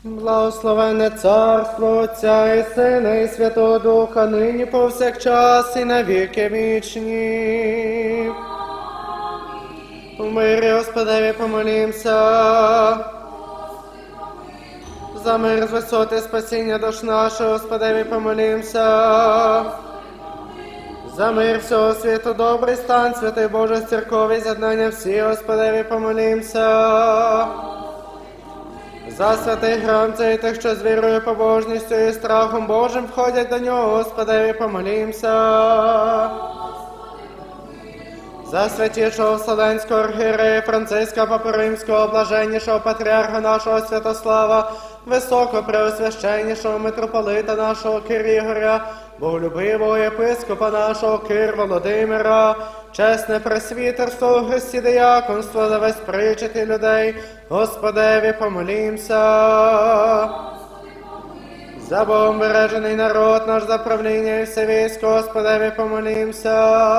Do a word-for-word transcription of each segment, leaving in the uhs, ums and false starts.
Благословенне царство Отця і Сина, і Святого Духа, нині повсякчас і на віки вічні. У мирі Господеві помолімся. За мир з висоти спасіння душ нашого, Господеві помолімся. За мир всього світу, добрий стан, святий Боже, з церкові, з'єднання всі, Господеві помолімся. За святий храм цей тих, що з вірою, побожністю і страхом Божим входять до нього, Господеві помолімся. За святішого Вселенського архієрея Франциска Папи Римського, блаженнішого патріарха нашого Святослава, високопреосвященнішого митрополита нашого Кир Ігоря, боголюбивого єпископа нашого Кир Володимира, чесне пресвітерство у Христі дияконство, за весь причити людей, Господеві помолімся. За Богом бережений народ наш, за правління і все військо, Господеві помолімся.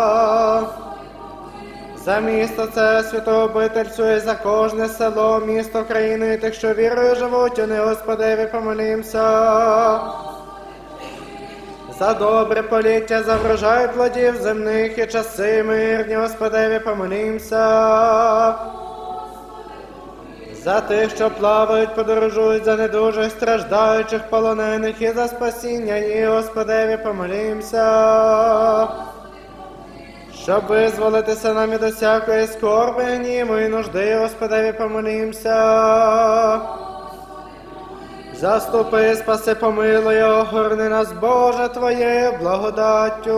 За місто це святого обительцю і за кожне село, місто, країну і тих, що вірою живуть, у них, Господеві помолімся. За добре поліття, за врожай плодів земних і часи мирні, Господеві помолімся. За тих, що плавають, подорожують, за недужих, страждаючих, полонених і за спасіння їх, Господеві помолімся. Щоб визволитися нам від усякої скорби, гніву і нужди, Господеві помолімся. Заступи, спаси, помилуй, огорни нас, Боже, Твоєю благодаттю.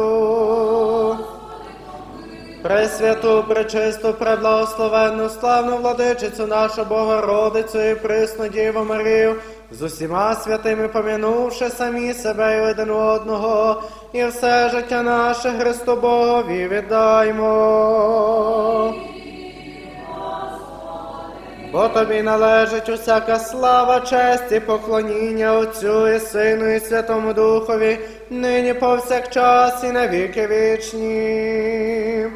Пресвяту, пречисту, преблагословенну, славну владичицю нашу Богородицю і присну Діву Марію, з усіма святими пом'янувши самі себе і один одного, і все життя наше Христу Богові віддаймо. Бо Тобі належить усяка слава, честь і поклоніння Отцю і Сину і Святому Духові, нині повсякчас і на віки вічні.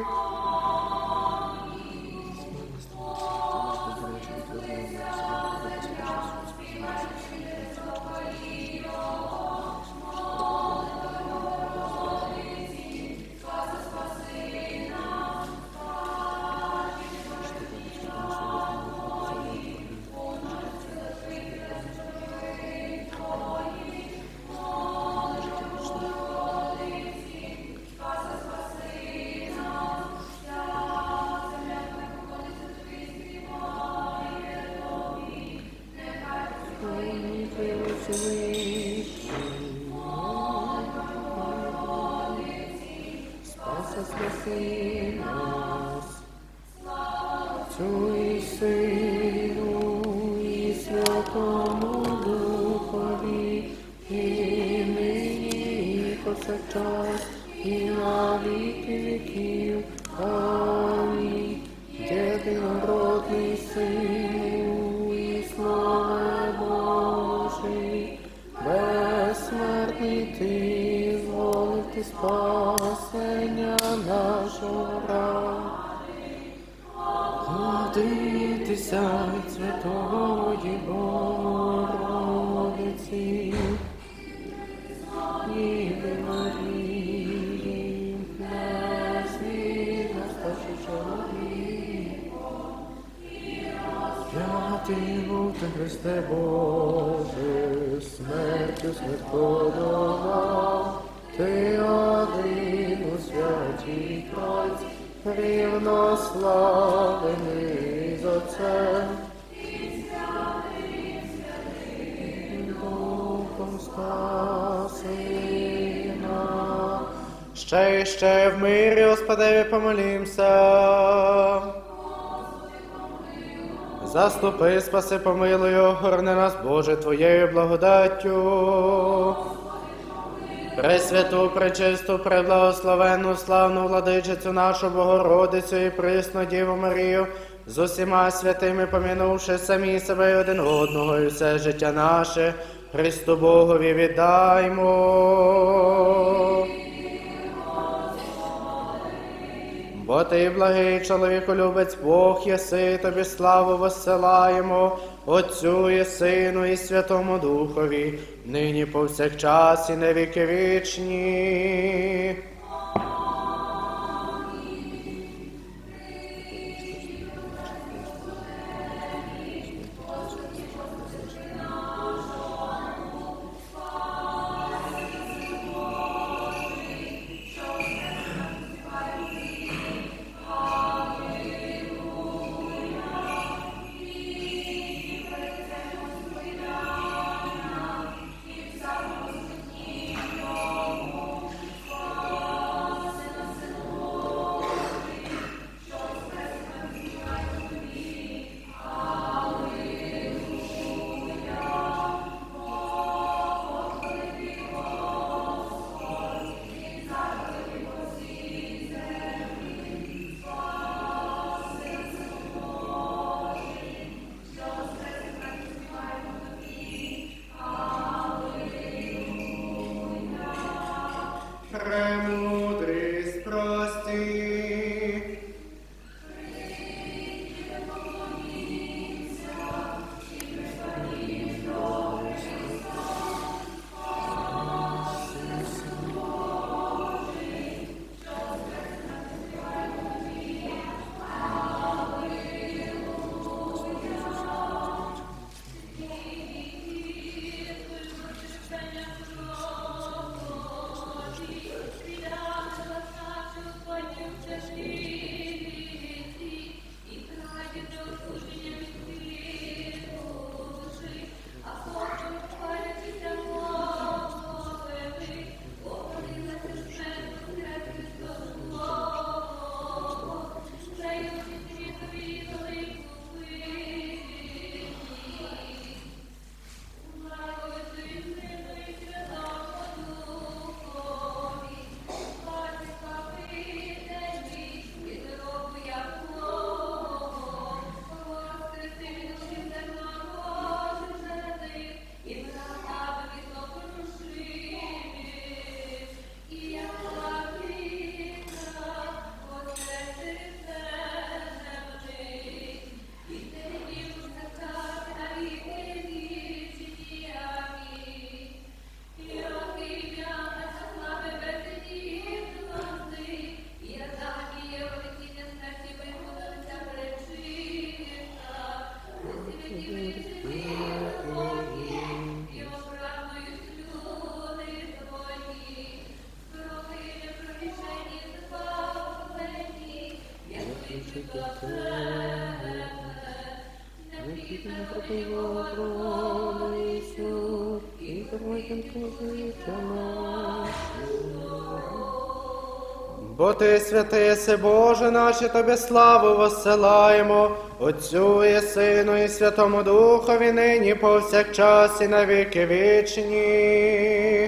Спасення нашого, родитися від Святої Богородиці, Діви Марії, назві наставши чоловік. Святий був ти, Христе Боже, смертю смерть подолав, Ти один у святій Тройці, рівнославений з Отцем, Духом спасена. Ще і ще в мирі, Господеві помолімся. Заступи, спаси, помилуй, огорни нас, Боже, Твоєю благодаттю. Пресвяту, пречисту, преблагословенну, славну владичицю нашу Богородицю і присну Діву Марію, з усіма святими помінувши самі себе і один одного, і все життя наше Христу Богові віддаймо. Бо Ти, благий чоловіколюбець Бог єси, Тобі славу воссилаємо, Отцю і Сину, і Святому Духові, нині повсякчас і на віки вічні. Премудрість прості. Бо Ти святий єси, Боже наш, і Тобі славу воссилаємо, Отцю і Сину, і Святому Духові, нині повсякчас і на віки вічні.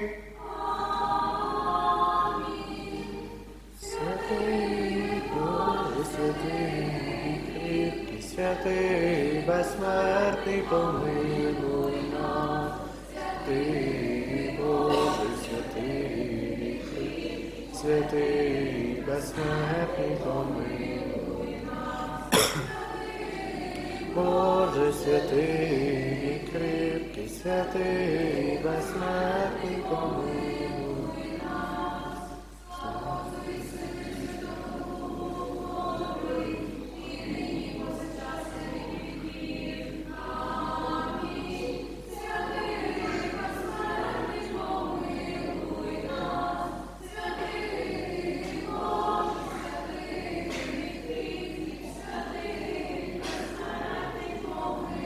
Святий Боже, святий, кріпкий, святий, безсмертний, помилуй нас. Святий Боже, святий, святий, безсмертний, помилуй нас. Боже, святий, кріпкий, святий, безсмертний, помилуй нас.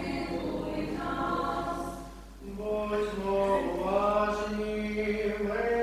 Будьмо уважні, ми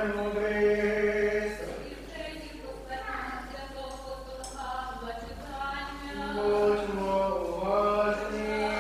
премудрість. Будьмо уважні.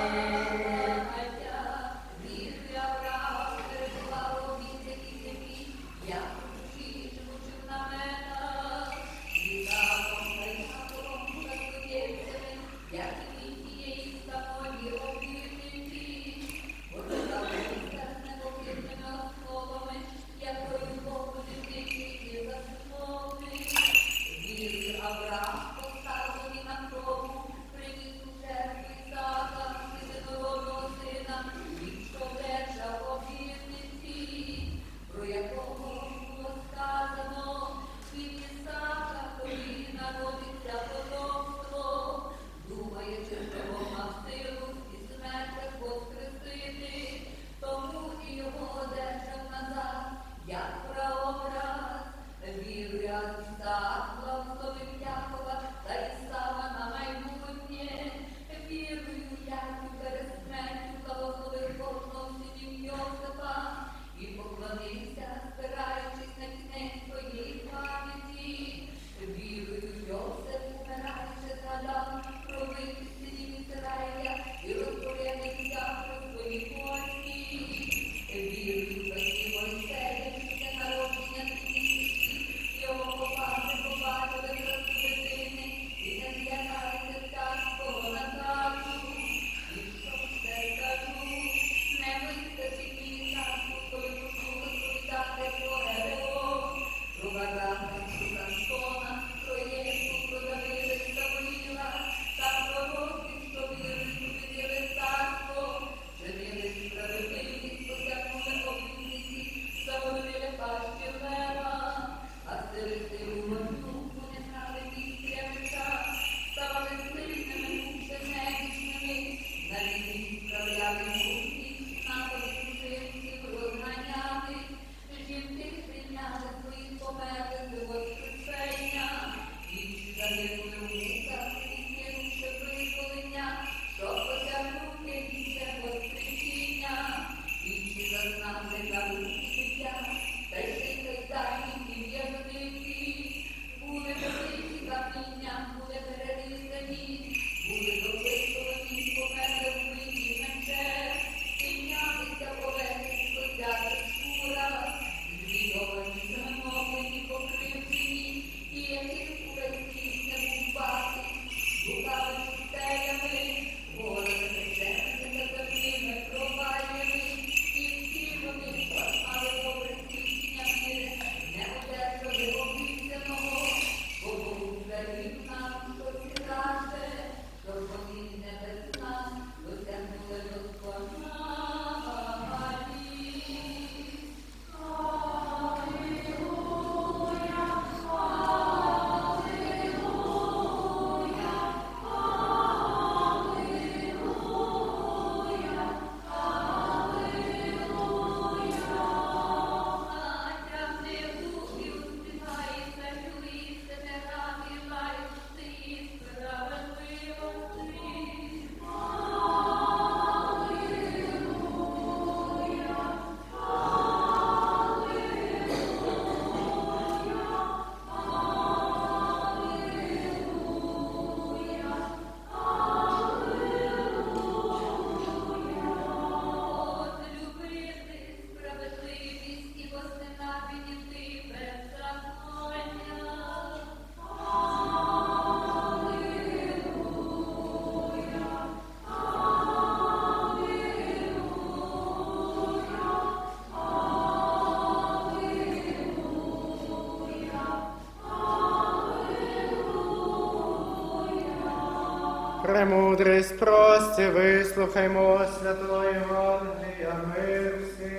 Премудрість прості, вислухаймо святого Євангелія, мир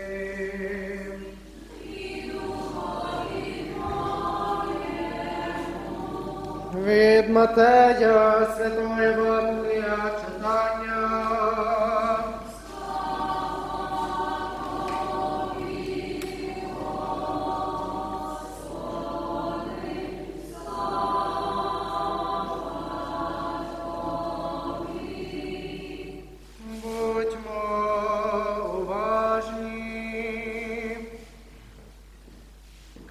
всім. Від Матея святого Євангелія читання.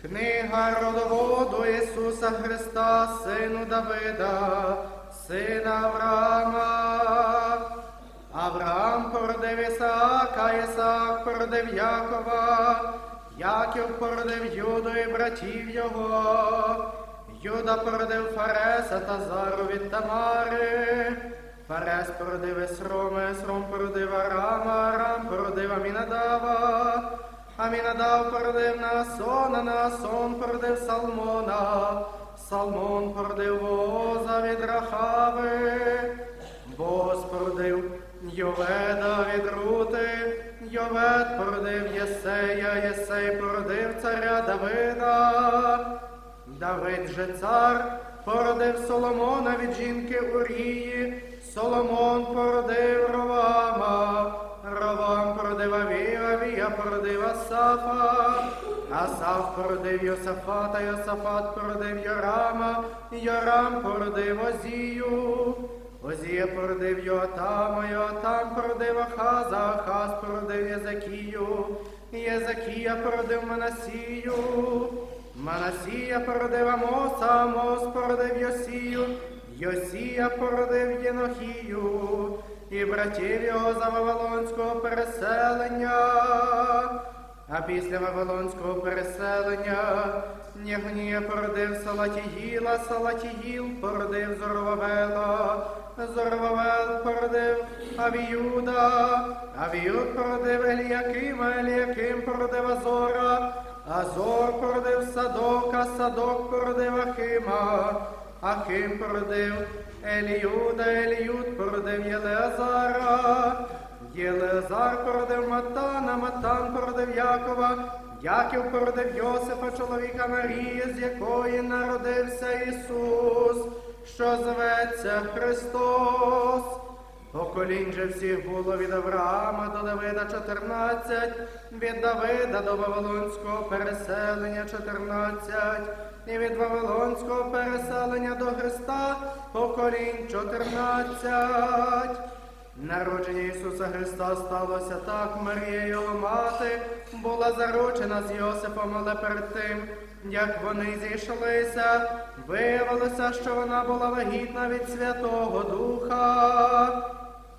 Книга родоводу Ісуса Христа, сину Давида, сина Авраама. Авраам породив Ісаака, Ісаак породив Якова, Яків породив Юду і братів його. Юда породив Фареса та Зару від Тамари. Фарес породив Есрома, Есром породив Арама, Арам породив Амінадава. Амінадав породив Наасона, Наасон породив Салмона. Салмон породив Вооза від Рахави. Бооз породив Йоведа від Рути. Йовед породив Єсея, Єсей породив царя Давида. Давид же цар породив Соломона від жінки Урії. Соломон породив Ровама. Ровам породив Авію, Авія породив Асафа. Асаф породив Йосафата, Йосафат породив Йорама. Йорам породив Озію. Озія породив Йотама, Йотам породив Ахаза, Ахаз породив Єзекію. Єзекія породив Манасію. Манасія породив Амоса, Амос породив Йосію. Йосія породив Єнохію і братів його за Вавилонського переселення. А після Вавилонського переселення Єгонія породив Салатіїла, Салатіїл породив Зоровавела, Зоровавел породив Авіюда, Авіюд породив Еліякима, Еліяким породив Азора, Азор породив Садока, Садок породив Ахима, Ахим породив Еліюда, Еліюд породив Єлеазара, Єлеазар породив Матана, Матан породив Якова, Яків породив Йосифа, чоловіка Марії, з якої народився Ісус, що зветься Христос. Поколінь же всіх було від Авраама до Давида чотирнадцять, від Давида до Вавилонського переселення чотирнадцять, і від Вавилонського переселення до Христа поколінь чотирнадцять. Народження Ісуса Христа сталося так. Марія, його мати, була заручена з Йосифом, але перед тим, як вони зійшлися, виявилося, що вона була вагітна від Святого Духа.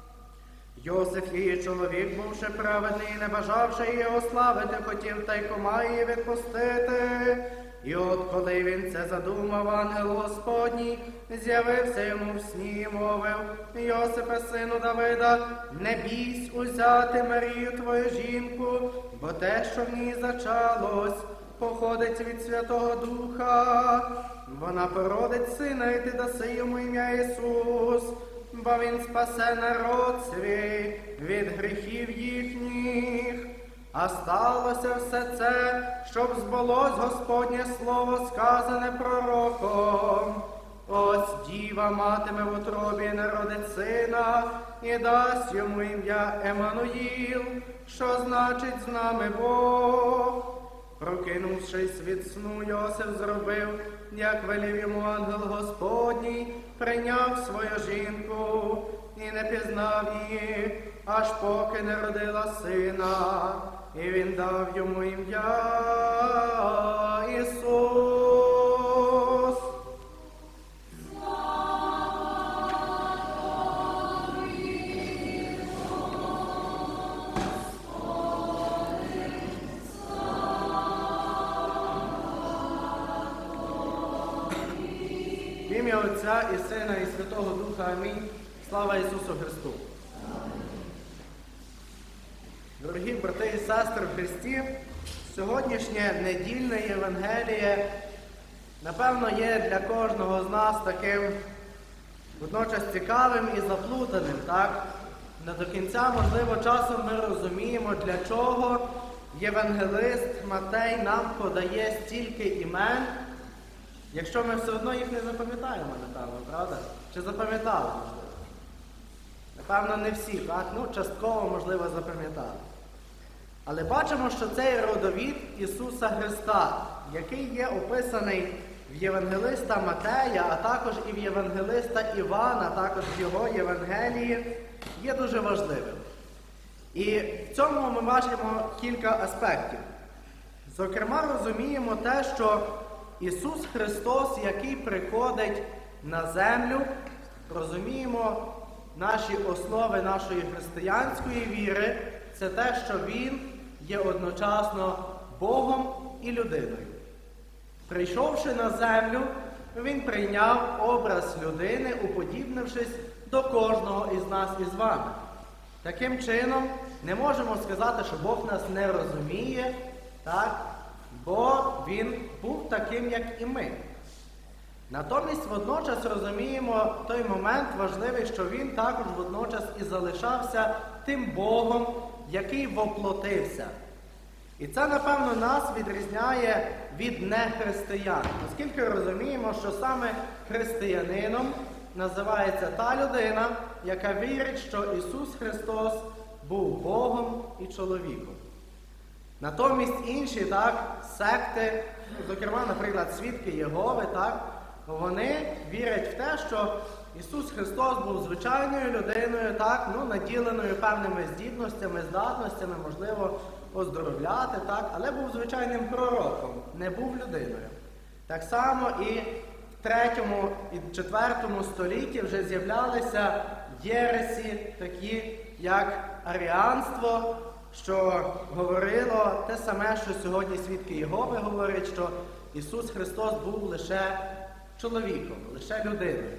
Йосиф, її чоловік, бувши праведний і не бажавши її ославити, хотів тайкома її відпустити. І от коли він це задумав, ангел Господній з'явився йому в сні і мовив: Йосифе, сину Давида, не бійсь узяти Марію твою жінку, бо те, що в ній зачалось, походить від Святого Духа. Вона породить сина, і ти даси йому ім'я Ісус, бо він спасе народ свій від гріхів їхніх. А сталося все це, щоб збулось Господнє слово, сказане пророком. Ось діва матиме в утробі і народить сина, і дасть йому ім'я Еммануїл, що значить з нами Бог. Прокинувшись від сну, Йосиф зробив, як велів йому ангел Господній, прийняв свою жінку і не пізнав її, аж поки не родила сина, і він дав йому ім'я Ісус. В ім'я Отця і Сина і Святого Духа. Амінь. Слава Ісусу Христу! Дорогі брати і сестри в Христі, сьогоднішнє недільне Євангеліє, напевно, є для кожного з нас таким водночас цікавим і заплутаним, так? Не до кінця, можливо, часом ми розуміємо, для чого євангелист Матей нам подає стільки імен, якщо ми все одно їх не запам'ятаємо, напевно, правда? Чи запам'ятали, можливо? Напевно, не всі, так? Ну, частково, можливо, запам'ятали. Але бачимо, що цей родовід Ісуса Христа, який є описаний в євангелиста Матея, а також і в євангелиста Івана, також в його Євангелії, є дуже важливим. І в цьому ми бачимо кілька аспектів. Зокрема, розуміємо те, що Ісус Христос, який приходить на землю, розуміємо наші основи нашої християнської віри, це те, що Він є одночасно Богом і людиною. Прийшовши на землю, Він прийняв образ людини, уподібнившись до кожного із нас із вами. Таким чином, не можемо сказати, що Бог нас не розуміє, так? Бо Він був таким, як і ми. Натомість, водночас розуміємо той момент важливий, що Він також водночас і залишався тим Богом, який воплотився. І це, напевно, нас відрізняє від нехристиян, оскільки розуміємо, що саме християнином називається та людина, яка вірить, що Ісус Христос був Богом і чоловіком. Натомість інші, так, секти, зокрема, наприклад, свідки Єгови, так, вони вірять в те, що Ісус Христос був звичайною людиною, так, ну, наділеною певними здібностями, здатностями, можливо, оздоровляти, так, але був звичайним пророком, не був людиною. Так само і в третьому і четвертому столітті вже з'являлися єресі, такі як аріанство, що говорило те саме, що сьогодні свідки Єгови говорять, що Ісус Христос був лише чоловіком, лише людиною.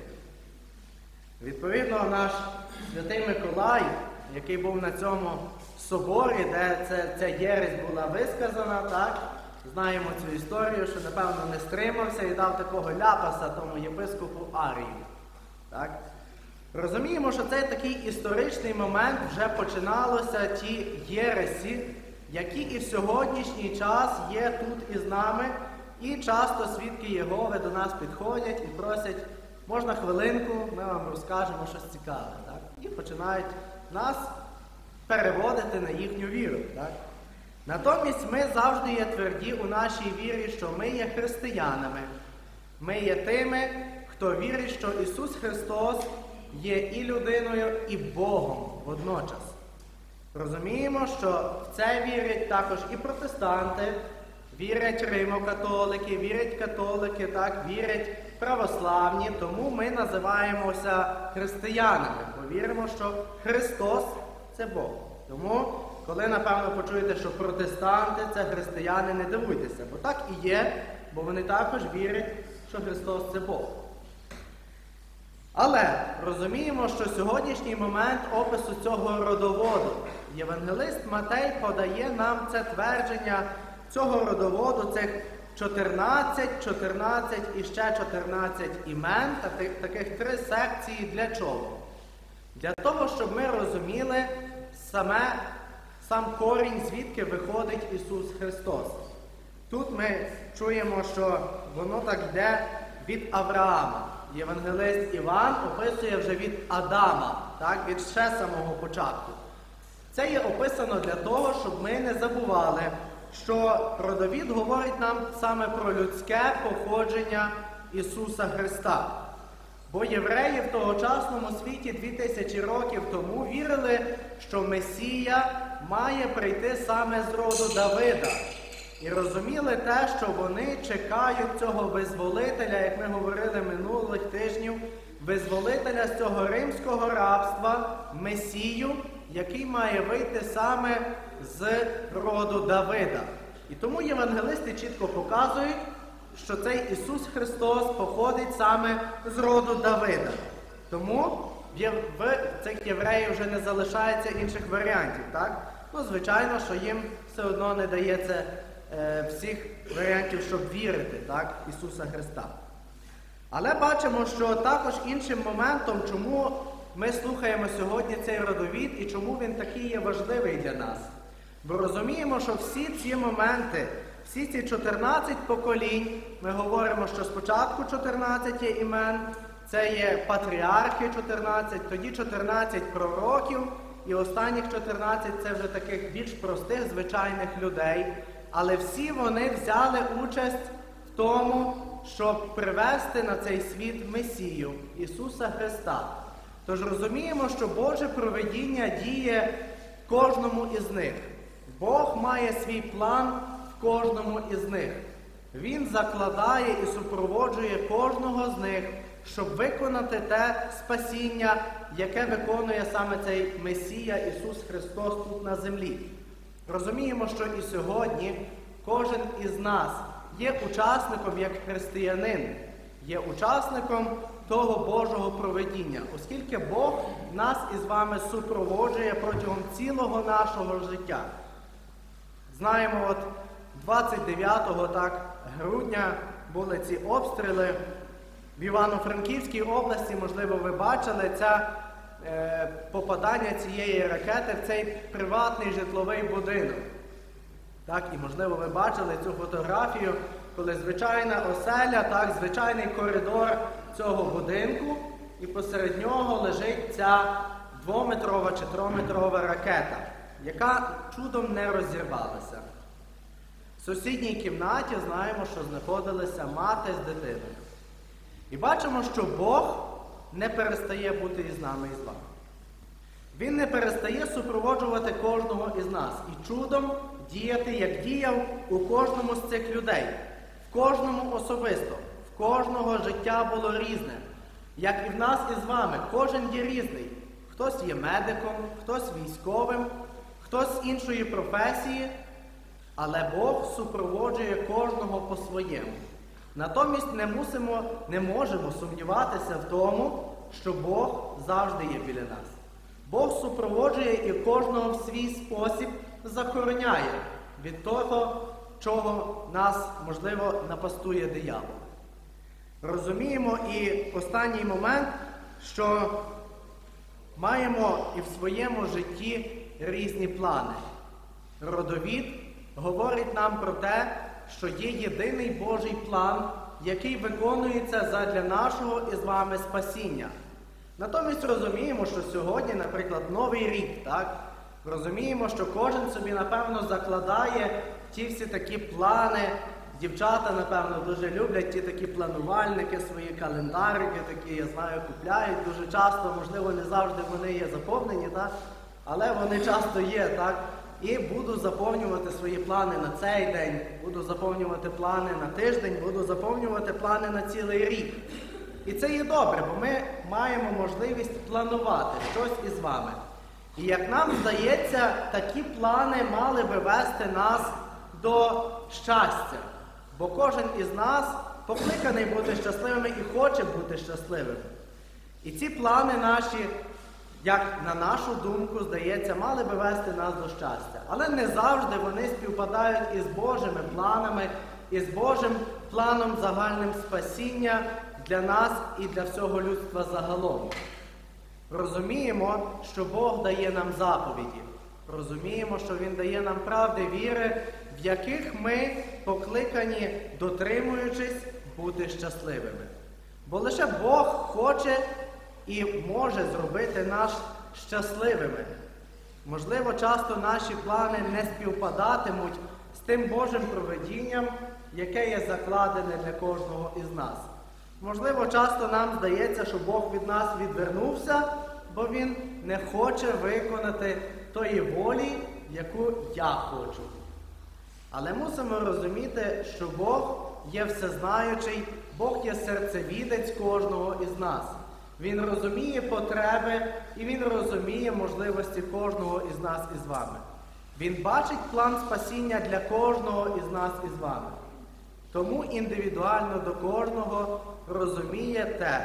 Відповідно, наш святий Миколай, який був на цьому соборі, де це, ця єресь була висказана, так, знаємо цю історію, що, напевно, не стримався і дав такого ляпаса тому єпископу Арію. Так? Розуміємо, що цей такий історичний момент вже починалося ті єресі, які і в сьогоднішній час є тут із нами, і часто свідки Єгови до нас підходять і просять, можна хвилинку, ми вам розкажемо щось цікаве. Так? І починають нас переводити на їхню віру. Так? Натомість ми завжди є тверді у нашій вірі, що ми є християнами. Ми є тими, хто вірить, що Ісус Христос є і людиною, і Богом водночас. Розуміємо, що в це вірять також і протестанти, вірять римокатолики, вірять католики, так, вірять православні, тому ми називаємося християнами, бо віримо, що Христос – це Бог. Тому, коли, напевно, почуєте, що протестанти – це християни, не дивуйтеся, бо так і є, бо вони також вірять, що Христос – це Бог. Але розуміємо, що сьогоднішній момент опису цього родоводу, євангелист Матей подає нам це твердження цього родоводу, цих чотирнадцять, чотирнадцять і ще чотирнадцять імен, таких три секції для чого? Для того, щоб ми розуміли саме, сам корінь, звідки виходить Ісус Христос. Тут ми чуємо, що воно так йде від Авраама. Євангелист Іван описує вже від Адама, так, від ще самого початку. Це є описано для того, щоб ми не забували, що родовід говорить нам саме про людське походження Ісуса Христа. Бо євреї в тогочасному світі дві тисячі років тому вірили, що Месія має прийти саме з роду Давида. І розуміли те, що вони чекають цього визволителя, як ми говорили минулих тижнів, визволителя з цього римського рабства, Месію, який має вийти саме з роду Давида. І тому євангелисти чітко показують, що цей Ісус Христос походить саме з роду Давида. Тому в цих євреїв вже не залишається інших варіантів, так? Ну, звичайно, що їм все одно не дається е, всіх варіантів, щоб вірити, так, Ісуса Христа. Але бачимо, що також іншим моментом, чому ми слухаємо сьогодні цей родовід і чому він такий є важливий для нас. Бо розуміємо, що всі ці моменти, всі ці чотирнадцять поколінь, ми говоримо, що спочатку чотирнадцять є імен, це є патріархи чотирнадцять, тоді чотирнадцять пророків, і останніх чотирнадцять це вже таких більш простих, звичайних людей. Але всі вони взяли участь в тому, щоб привести на цей світ Месію, Ісуса Христа. Тож розуміємо, що Боже провидіння діє кожному із них. Бог має свій план в в кожному із них. Він закладає і супроводжує кожного з них, щоб виконати те спасіння, яке виконує саме цей Месія Ісус Христос тут на землі. Розуміємо, що і сьогодні кожен із нас є учасником, як християнин, є учасником того Божого провидіння, оскільки Бог нас із вами супроводжує протягом цілого нашого життя. Знаємо, от двадцять дев'ятого так, грудня були ці обстріли в Івано-Франківській області, можливо, ви бачили це е, попадання цієї ракети в цей приватний житловий будинок. Так, і, можливо, ви бачили цю фотографію, коли звичайна оселя, так, звичайний коридор цього будинку, і посеред нього лежить ця двометрова чи трометрова ракета, яка чудом не розірвалася. В сусідній кімнаті знаємо, що знаходилися мати з дитиною. І бачимо, що Бог не перестає бути із нами і з вами. Він не перестає супроводжувати кожного із нас і чудом діяти, як діяв у кожному з цих людей. В кожному особисто, в кожного життя було різне. Як і в нас із вами, кожен є різний. Хтось є медиком, хтось військовим, хтось з іншої професії, але Бог супроводжує кожного по-своєму. Натомість не мусимо, не можемо сумніватися в тому, що Бог завжди є біля нас. Бог супроводжує і кожного в свій спосіб захороняє від того, чого нас, можливо, напастує диявол. Розуміємо і останній момент, що маємо і в своєму житті різні плани. Родовід говорить нам про те, що є єдиний Божий план, який виконується задля нашого і з вами спасіння. Натомість розуміємо, що сьогодні, наприклад, Новий рік, так? Розуміємо, що кожен собі, напевно, закладає ті всі такі плани. Дівчата, напевно, дуже люблять ті такі планувальники, свої календарики, такі, я знаю, купляють дуже часто, можливо, не завжди вони є заповнені, так? Але вони часто є, так? І буду заповнювати свої плани на цей день, буду заповнювати плани на тиждень, буду заповнювати плани на цілий рік. І це є добре, бо ми маємо можливість планувати щось із вами. І як нам здається, такі плани мали би вести нас до щастя. Бо кожен із нас покликаний бути щасливими і хоче бути щасливим. І ці плани наші, як на нашу думку, здається, мали би вести нас до щастя. Але не завжди вони співпадають із Божими планами, із Божим планом загальним спасіння для нас і для всього людства загалом. Розуміємо, що Бог дає нам заповіді. Розуміємо, що Він дає нам правди віри, в яких ми покликані, дотримуючись, бути щасливими. Бо лише Бог хоче і може зробити нас щасливими. Можливо, часто наші плани не співпадатимуть з тим Божим провидінням, яке є закладене для кожного із нас. Можливо, часто нам здається, що Бог від нас відвернувся, бо Він не хоче виконати тої волі, яку я хочу. Але мусимо розуміти, що Бог є всезнаючий, Бог є серцевідець кожного із нас. Він розуміє потреби і Він розуміє можливості кожного із нас із вами. Він бачить план спасіння для кожного із нас із вами. Тому індивідуально до кожного розуміє те,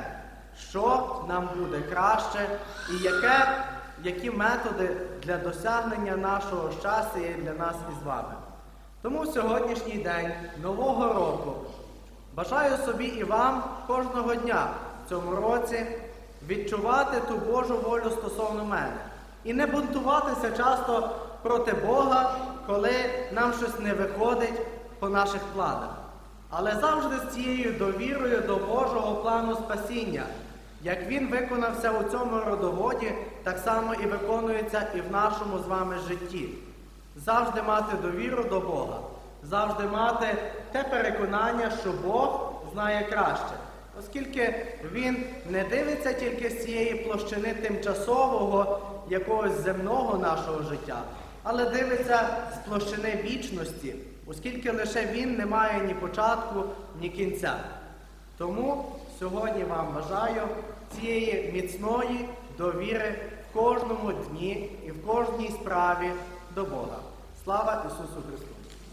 що нам буде краще і яке, які методи для досягнення нашого щастя є для нас із вами. Тому в сьогоднішній день Нового року бажаю собі і вам кожного дня в цьому році відчувати ту Божу волю стосовно мене. І не бунтуватися часто проти Бога, коли нам щось не виходить по наших планах. Але завжди з цією довірою до Божого плану спасіння. Як Він виконався у цьому родоводі, так само і виконується і в нашому з вами житті. Завжди мати довіру до Бога. Завжди мати те переконання, що Бог знає краще. Оскільки Він не дивиться тільки з цієї площини тимчасового, якогось земного нашого життя, але дивиться з площини вічності, оскільки лише він не має ні початку, ні кінця. Тому сьогодні вам бажаю цієї міцної довіри в кожному дні і в кожній справі до Бога. Слава Ісусу Христу!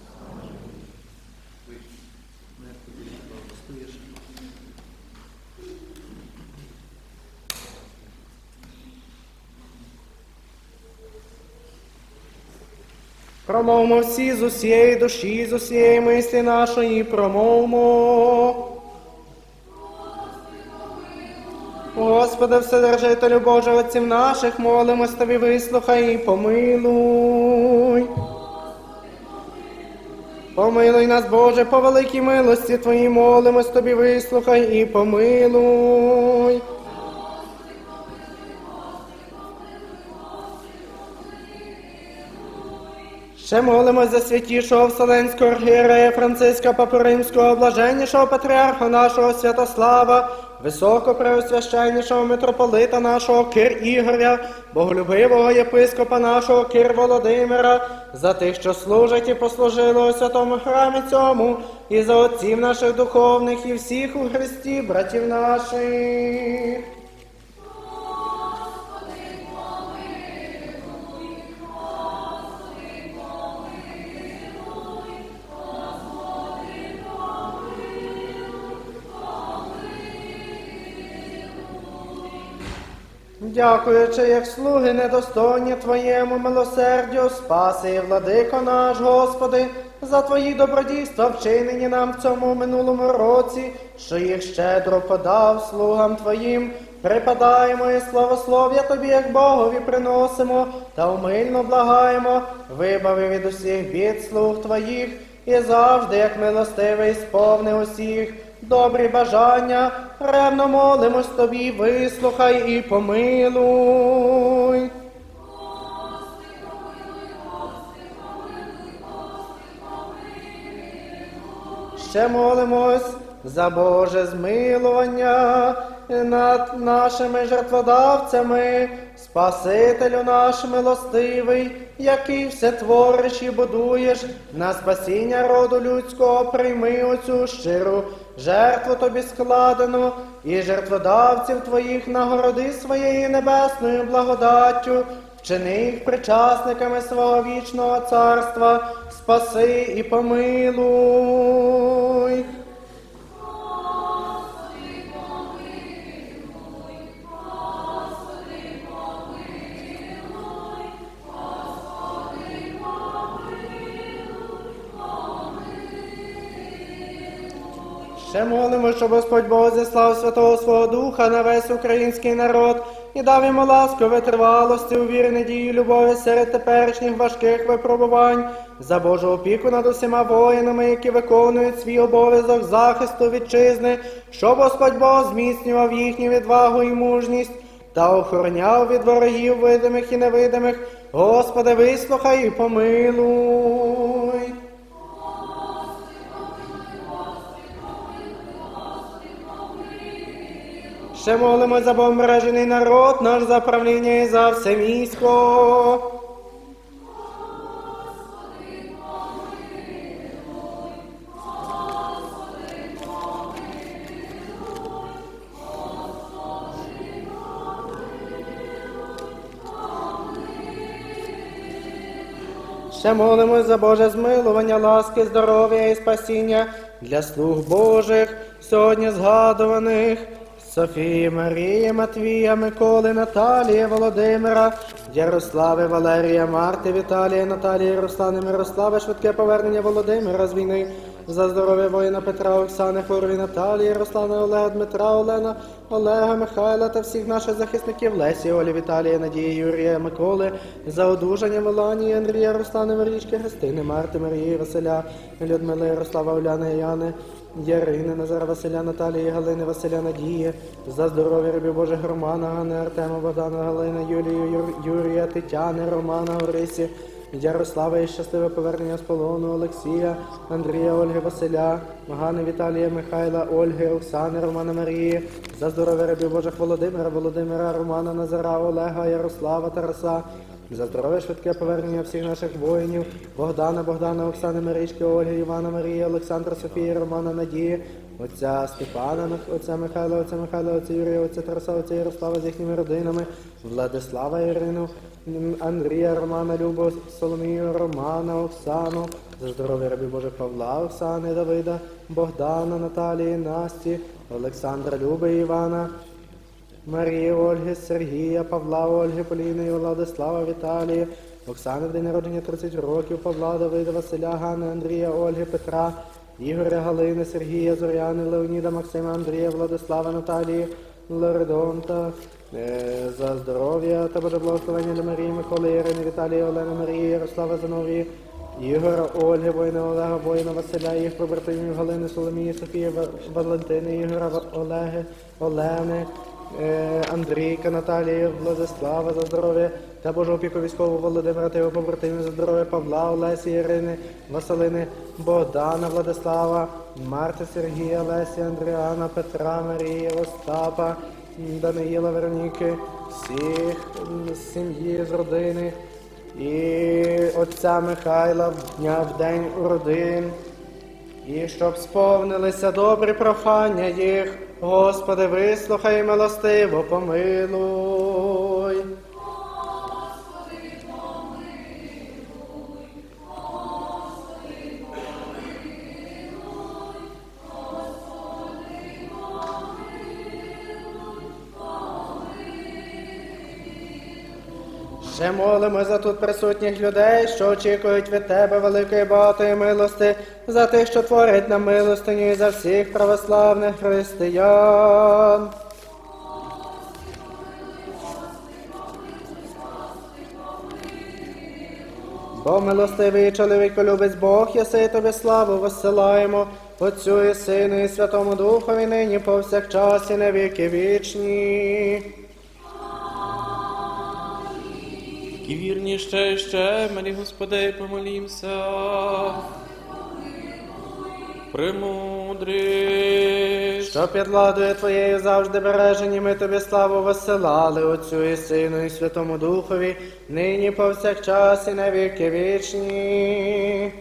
Промовмо всі з усієї душі, з усієї мислі нашої, промовмо. Господи, Вседержителю Боже, Отців наших, молимось Тобі, вислухай і помилуй. Помилуй нас, Боже, по великій милості Твоїй, молимось Тобі, вислухай і помилуй. Ще молимось за святішого Вселенського архієрея Франциска Папу Римського, блаженнішого патріарха нашого Святослава, високопреосвященнішого митрополита нашого Кир Ігоря, боголюбивого єпископа нашого Кир Володимира, за тих, що служать і послужили у святому храмі цьому, і за отців наших духовних і всіх у Христі, братів наших. Дякуючи, як слуги недостойні Твоєму милосердю, спаси і владико наш, Господи, за Твої добродійства, вчинені нам в цьому минулому році, що їх щедро подав слугам Твоїм, припадаємо і славослов'я Тобі, як Богові приносимо, та умильно благаємо, вибави від усіх бід слуг Твоїх, і завжди, як милостивий, сповни усіх добрі бажання, ревно молимось Тобі, вислухай і помилуй. Ще молимось за Боже змилування над нашими жертводавцями, Спасителю наш милостивий, який все твориш і будуєш, на спасіння роду людського прийми оцю щиру жертву Тобі складену, і жертводавців Твоїх нагороди своєю небесною благодаттю, вчини їх причасниками свого вічного царства, спаси і помилуй. Ще молимо, щоб Господь Бог зіслав Святого Свого Духа на весь український народ і дав йому ласку витривалості у вірі, надії і любові серед теперішніх важких випробувань, за Божу опіку над усіма воїнами, які виконують свій обов'язок захисту вітчизни, щоб Господь Бог зміцнював їхню відвагу і мужність та охороняв від ворогів видимих і невидимих. Господи, вислухай і помилуй. Ще молимо за бомбережений народ наш, за правління і за все військо. Ще молимо за Боже змилування, ласки, здоров'я і спасіння для слуг Божих, сьогодні згадуваних: Софії, Марії, Матвія, Миколи, Наталії, Володимира, Ярослави, Валерія, Марти, Віталія, Наталії, Руслани, Мирослави, швидке повернення Володимира з війни, за здоров'я воїна Петра, Оксани, Хорові, Наталії, Руслана, Олега, Дмитра, Олена, Олега, Михайла та всіх наших захисників: Лесі, Олі, Віталія, Надії, Юрія, Миколи, за одужання Меланії, Андрія, Руслани, Марічки, Христини, Марти, Марії, Василя, Людмили, Ярослава, Уляни, Яни, Ярини, Назара, Василя, Наталії, Галини, Василя, Надії, за здоров'я рабів Божих Романа, Ганни, Артема, Богдана, Галина, Юлію, Юр- Юрія, Тетяни, Романа, Орисі, Ярослава і щасливе повернення з полону, Олексія, Андрія, Ольги, Василя, Ганни, Віталія, Михайла, Ольги, Оксани, Романа, Марії, за здоров'я рабів Божих Володимира, Володимира, Романа, Назара, Олега, Ярослава, Тараса, За здоров'я, швидке повернення всіх наших воїнів, Богдана, Богдана, Оксани, Марічки, Ольги, Івана, Марії, Олександра, Софії, Романа, Надії, отця Степана, отця Михайла, отця Михайла, отця Юрія, отця Тараса, отця Ярослава з їхніми родинами, Владислава, Ірину, Андрія, Романа, Любу, Соломію, Романа, Оксану, за здоров'я рабів Божих Павла, Оксани, Давида, Богдана, Наталії, Насті, Олександра, Люби, Івана, Марії, Ольги, Сергія, Павла, Ольги, Поліни, Владислава, Віталії, Оксани в день народження тридцять років, Павла, Давида, Василя, Ганни, Андрія, Ольги, Петра, Ігоря, Галини, Сергія, Зоряни, Леоніда, Максима, Андрія, Владислава, Наталії, Лоридонта, е, за здоров'я та Боже благословення для Марії, Миколи, Ірини, Віталії, Олени, Марії, Ярослава, Зиновії, Ігора, Ольги, воїна Олега, воїна Василя, їх побратимів Галини, Соломії, Софії, Ва- Валентини, Ігора, Ва- Олеги, Олени, е, Андрійка, Наталії, Владислава, за здоров'я та Божого опіку військового Володимира та його побратимів, за здоров'я Павла, Олесі, Ірини, Василини, Богдана, Владислава, Марти, Сергія, Лесі, Андріана, Петра, Марії, Остапа, Даниїла, Вероніки, всіх м, з сім'ї, з родини, і отця Михайла в дня в день у родин, і щоб сповнилися добрі прохання їх, Господи, вислухай і милостиво помилуй. Ще молимо за тут присутніх людей, що очікують від Тебе великої багатої милости, за тих, що творять нам милостиню, і за всіх православних християн. Бо милостивий і чоловіколюбець Бог, єси, Тобі славу воссилаємо, Отцю і Сину і Святому Духові, нині повсякчас і на віки вічні. І вірні ще, ще, мені Господи, помолімся. Премудрий, Що під владою Твоєю завжди бережені, ми Тобі славу воссилали, Отцю і Сину і Святому Духові, нині повсякчас і на віки вічні.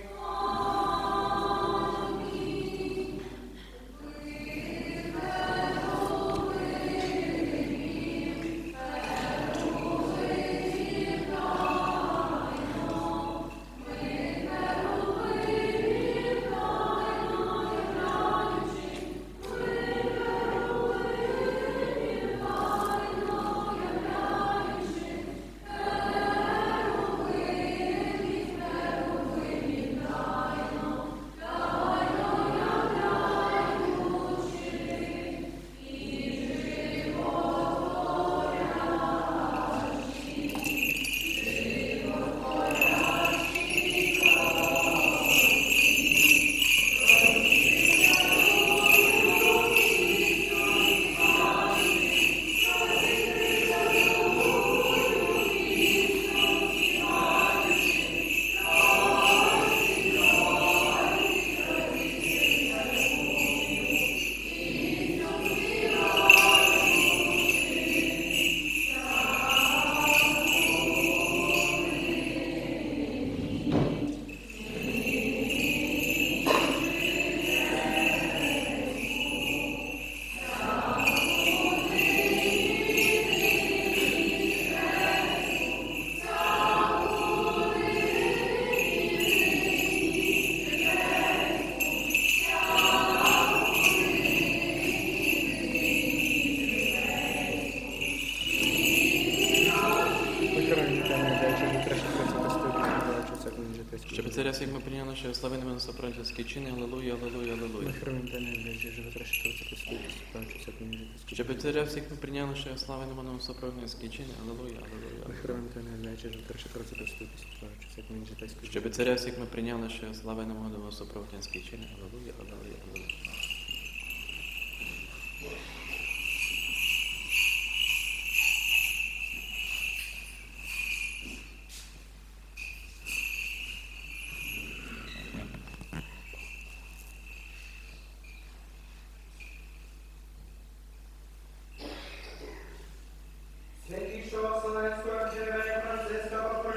Щоб царя всіх ми прийняли, що славини мене сопротивські чини, алелуя, алелуя, алелуя. Щоб царя всіх ми прийняли, що славини мене сопротивські чини, алелуя, алелуя. Щоб царя всіх ми прийняли, що славини мене сопротивські чини, алелуя, алелуя, алелуя. Святішого Вселенського архієрея Франциска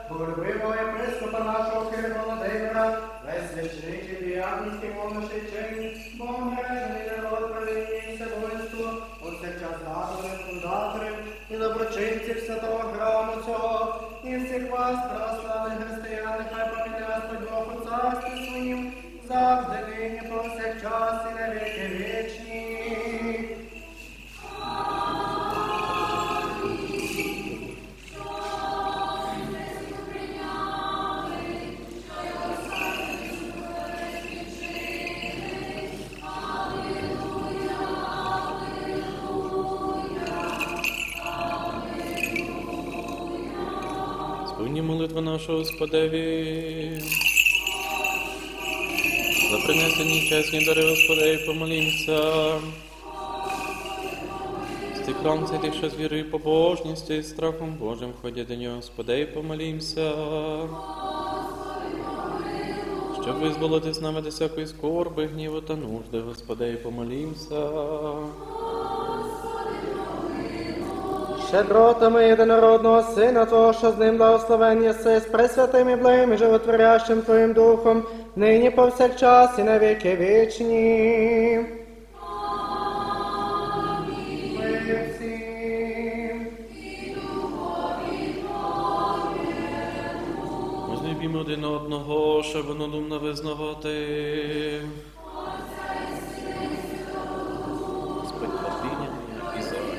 Боголюбивого єпископа нашого Кирила Володимира, весь священиків і ягодський мовношичень, богомережений народ, правильні всебоїнство, повсякчас згадуваних фундаторів і доброчинців святого храму цього, і всіх вас, православних християн, нехай пам'ятає Господь Бог у царстві своїм, завжди нині, повсякчас і на віки вічні. Сповні молитва наша Господеві. За принесені чесні дари Господеві помолімся. З храм цей тих, що з вірою і побожністю і страхом Божим ходять до нього, Господеві помолімся. Щоб визволити з нами до всякої скорби, гніву та нужди, Господеві помолімся. Щедротами єдинородного Сина Твого, що з ним благословення си, з пресвятим і благим і животворящим Твоїм Духом, нині повсякчас і на віки вічні. Мир всім. Возлюбімо один одного, щоб однодумно визнавати. Господь терпіння моє і завжди.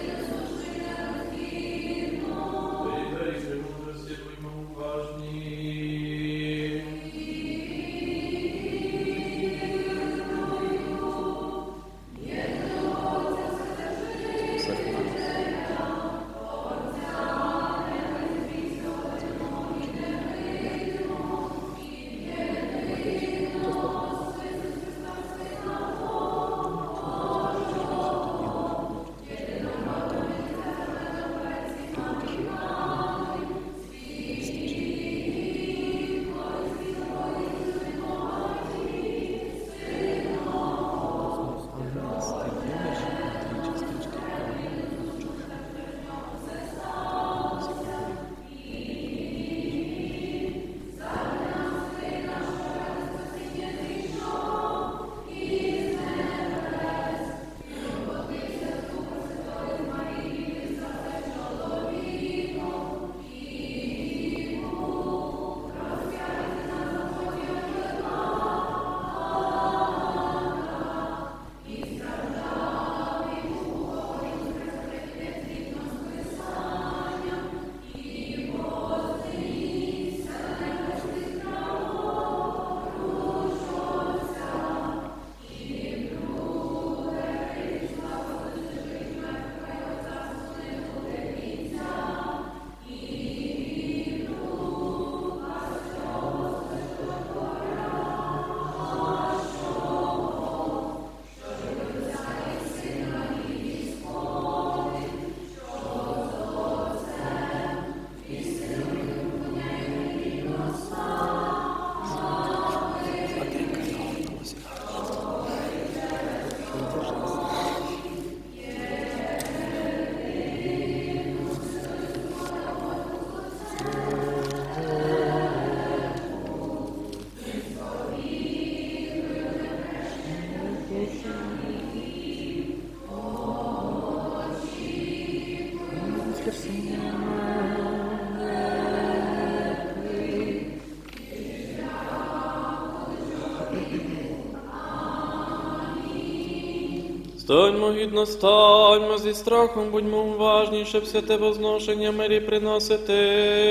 Станьмо гідно, станьмо зі страхом, будьмо уважні, щоб святе возношення мирі приносити.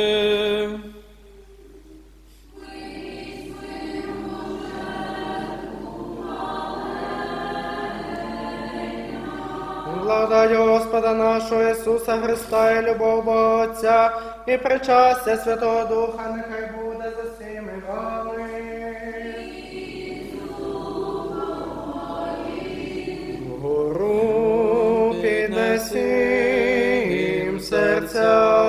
Благодать Господа нашого Ісуса Христа і любов Бога Отця і причастя Святого Духа нехай буде за всіми вами. Вгору піднесім серця.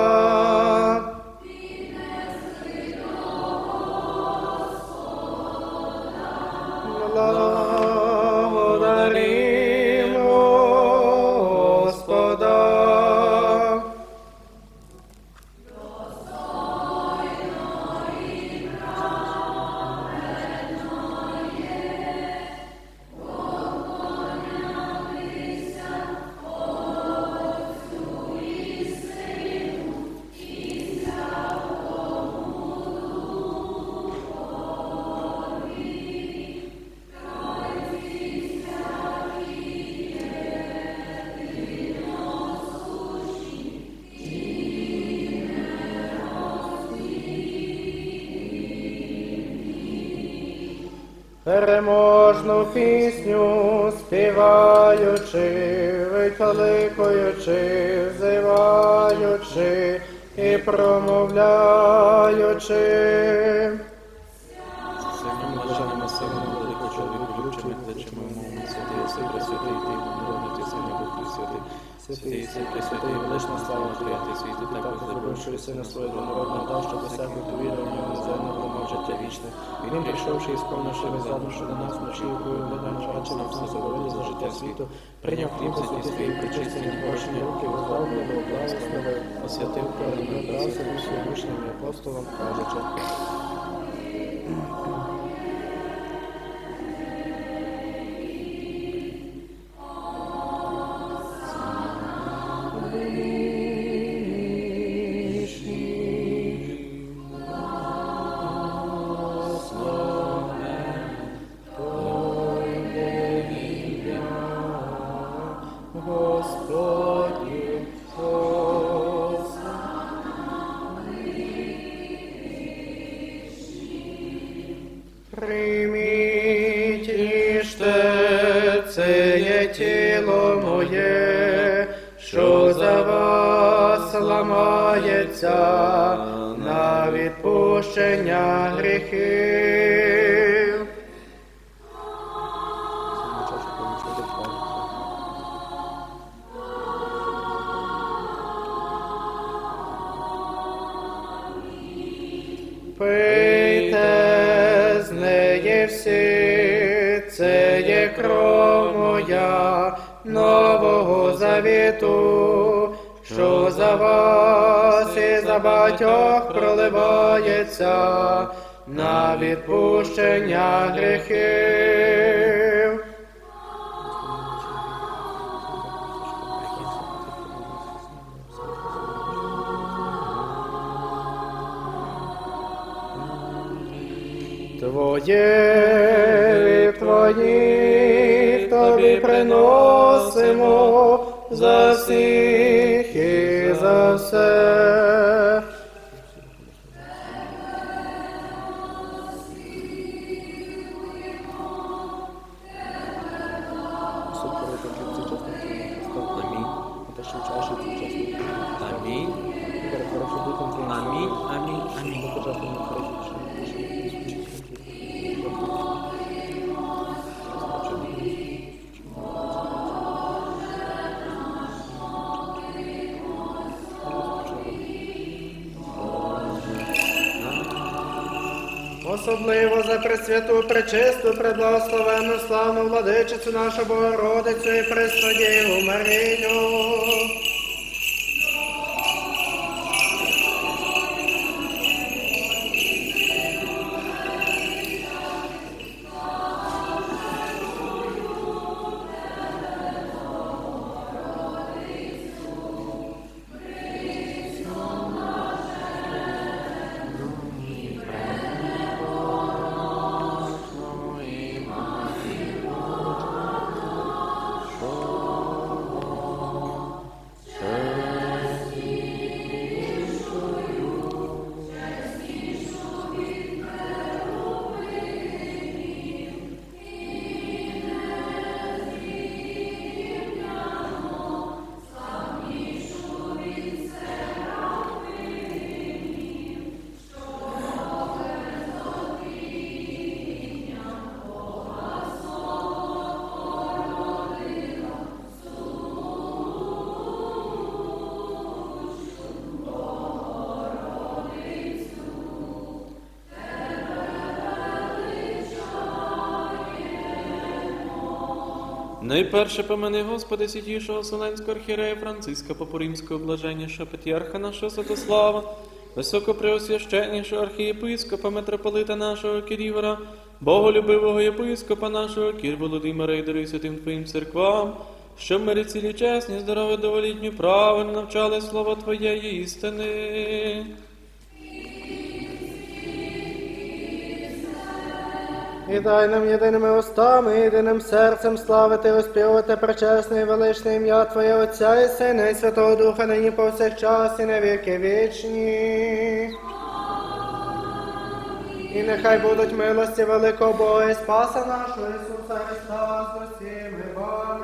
переможну пісню співаючи, викликуючи, взиваючи і промовляючи. Сильним блаженним силами великого чоловіку любчими, кличемо мовно, святий Оси, Пресвятий, Ти, Богородиці, Сина Бог Пресвятий, святий Си, Пресвятий, велична слава Твоя, світи, так зробивши Сина Свого Однородного, дав, щоб усякий довірив в нього звернув мав життя вічне. І він, прийшовши і сповнивши беззадуши до нас вночі, укою вогнем радше нам все завели за життя світу, прийняв хліб за ті свої причистені прощення руки, воздав Богу, благословив, освятив кров'ю, брався своїм учням і апостолам, кажучи. Прийміть, їжте, це є тіло моє, що за вас ламається на відпущення гріхів. Пийте з неї всі, це є кров моя нового завіту, що за вас і за батьох проливається на відпущення гріхів. Твоє від твоїх тобі приносимо за всіх і за все. Амінь. Амінь. Амінь. Амінь. Амінь. Особливо за пресвяту, пречисту, предблагословенну, славну владичицю нашу Богородицю і Преснодіву Марію. Найперше помини, Господи, святішого Вселенського архієрея Франциска, Попоримського блаженнішого Патріарха нашого Святослава, високопреосвященнішого архієпископа, митрополита нашого Кирівора, боголюбивого єпископа нашого Кір Володимира, і даруй святим Твоїм церквам, щоб мирі цілі чесні, здорові, доволітні, правильно навчали слово Твоєї істини. І дай нам єдиними устами, єдиним серцем славити, оспівувати пречесне і величне ім'я Твоє Отця і Сина, і Святого Духа, нині повсякчас і на віки вічні. І нехай будуть милості великого Бога і Спаса нашого Ісуса Христа з усіми вами.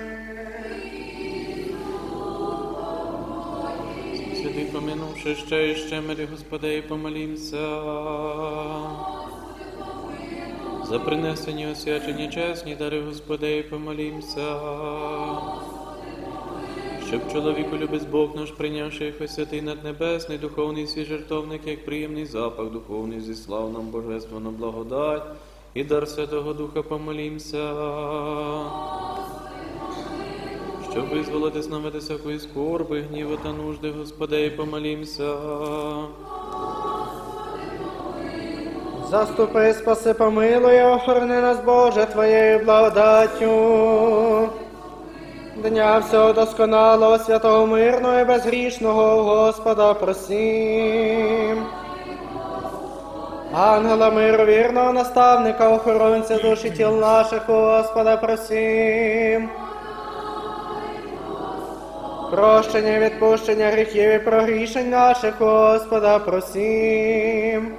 Святий поминувши ще і ще, мирі Господи, і помолімся. За принесені освячені чесні дари, Господи, і помолімся. Щоб чоловіку любець Бог наш, прийнявши їх ось святий наднебесний, духовний свій жертовник, як приємний запах духовний, зіслав нам божественну благодать і дар Святого Духа, помолімся. Щоб визволити з нами всякої скорби, гніву та нужди, Господи, і помолімся. Заступи, спаси, помилуй, охорони нас, Боже, Твоєю благодаттю. Дня всього досконалого, святого, мирного і безгрішного Господа просім. Ангела миру, вірного наставника, охоронця душі тіл наших, Господа просім. Прощення і відпущення гріхів і прогрішень наших, Господа просім.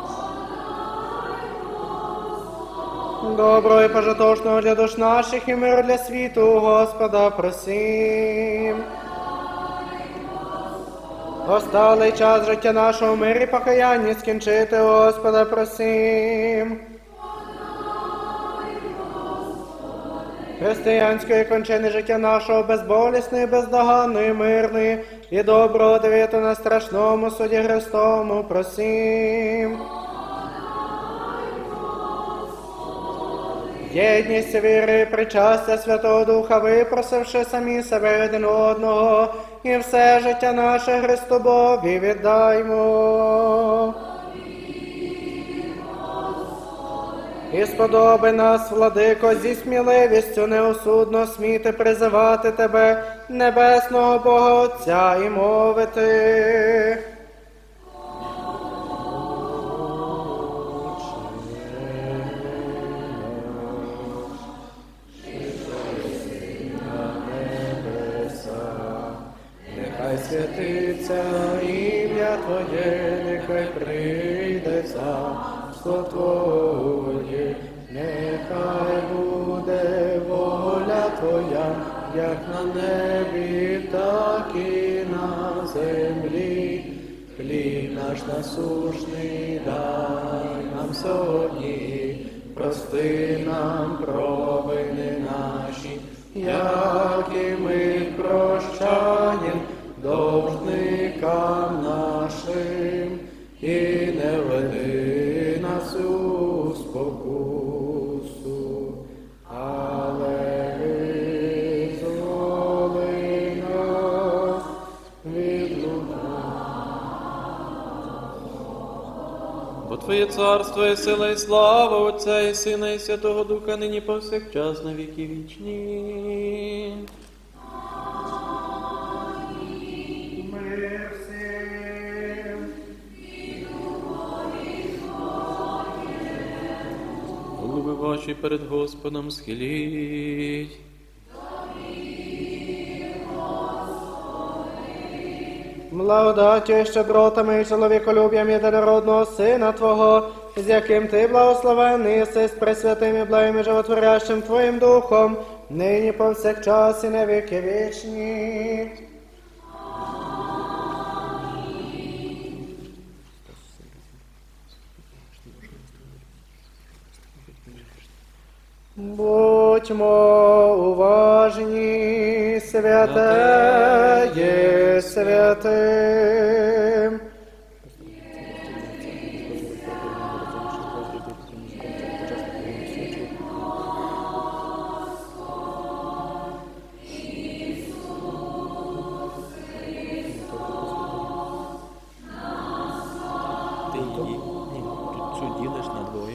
Доброго і пожитошного для душ наших і миру для світу, Господа просім. Осталий час життя нашого в мирі покаяння скінчити, Господа просим. Християнської кончини життя нашого безболісної, бездоганної, мирної і доброго дивиту на страшному суді Христовому просим. Єдність віри і причастя Святого Духа, випросивши самі себе один одного, і все життя наше Христу Богові віддаймо. І сподоби нас, Владико, зі сміливістю неосудно сміти призивати Тебе, небесного Бога Отця, і мовити: нехай святиться ім'я Твоє, нехай прийде царство Твоє, нехай буде воля Твоя, як на небі, так і на землі. Хліб наш насущний дай нам сьогодні, прости нам провини наші, як і ми прощаєм должникам нашим, і не введи нас у спокусу, але визволи нас від луна. Бо Твоє царство і сила, і слава Отця і Сина, і Святого Духа, нині повсякчас на віки вічні. Мир всім. Голови ваші перед Господом схиліть. Благодаттю і щедротами і чоловіколюб'ям єдинородного Сина Твого, з яким Ти благословений єси, з пресвятим і благим і животворящим Твоїм Духом, нині повсякчас і на віки вічні. Будьмо уважні, святе є святим. Ти її, ні, цю ділиш на двоє.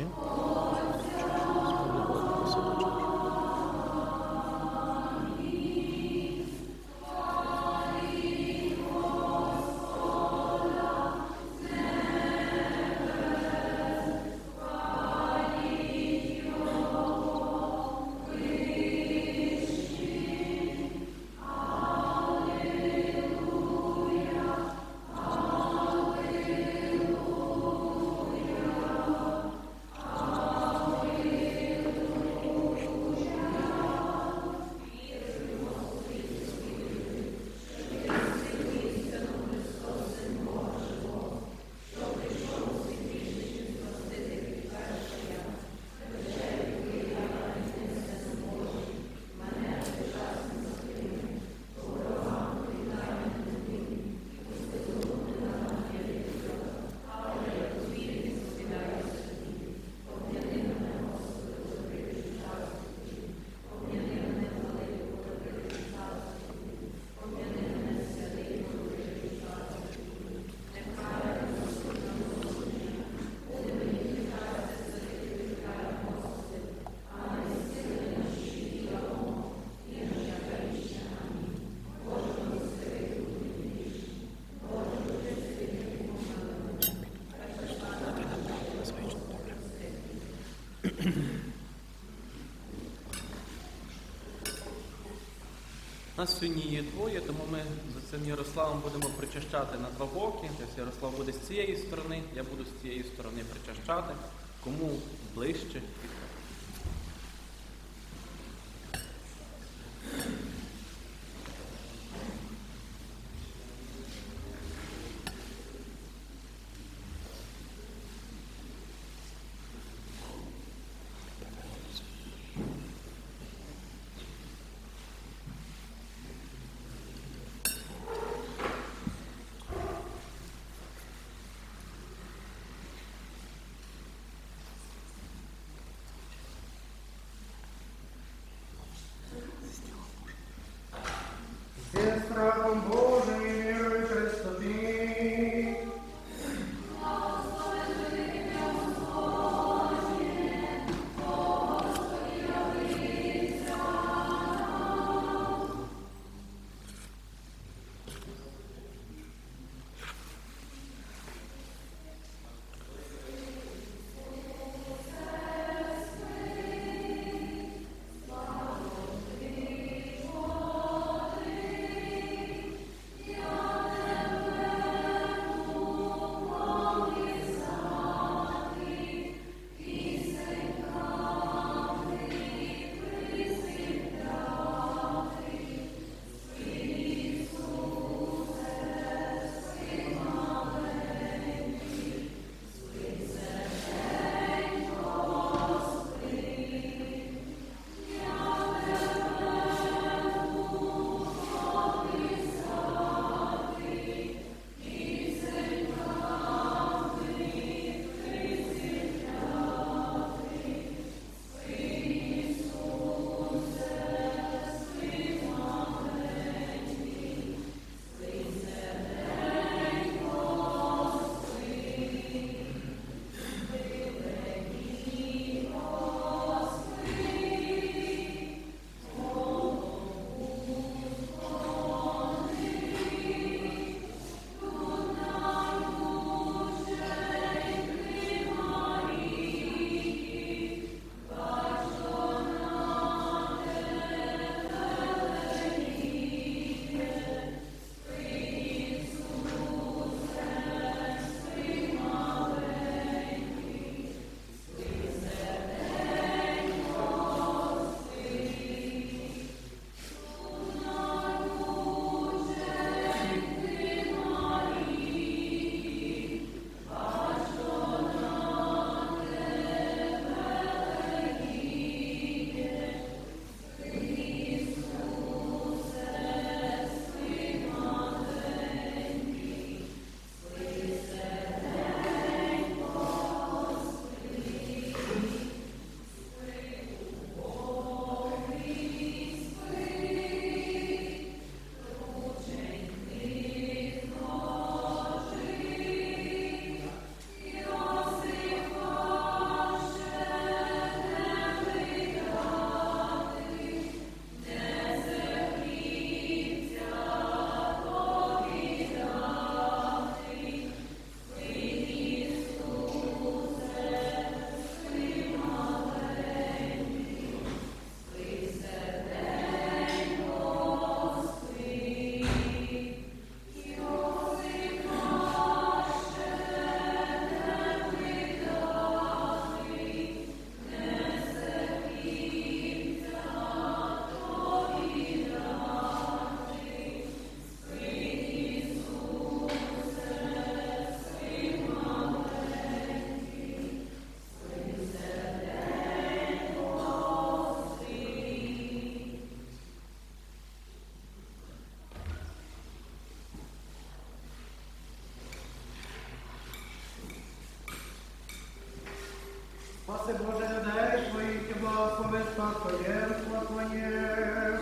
Нас сьогодні є двоє, тому ми за цим Ярославом будемо причащати на два боки. Тобто Ярослав буде з цієї сторони, я буду з цієї сторони причащати. Кому ближче. Зі страхом Божим і вірою Христові. Спаси Боже людей своїх і благослови спадкоємство Твоє.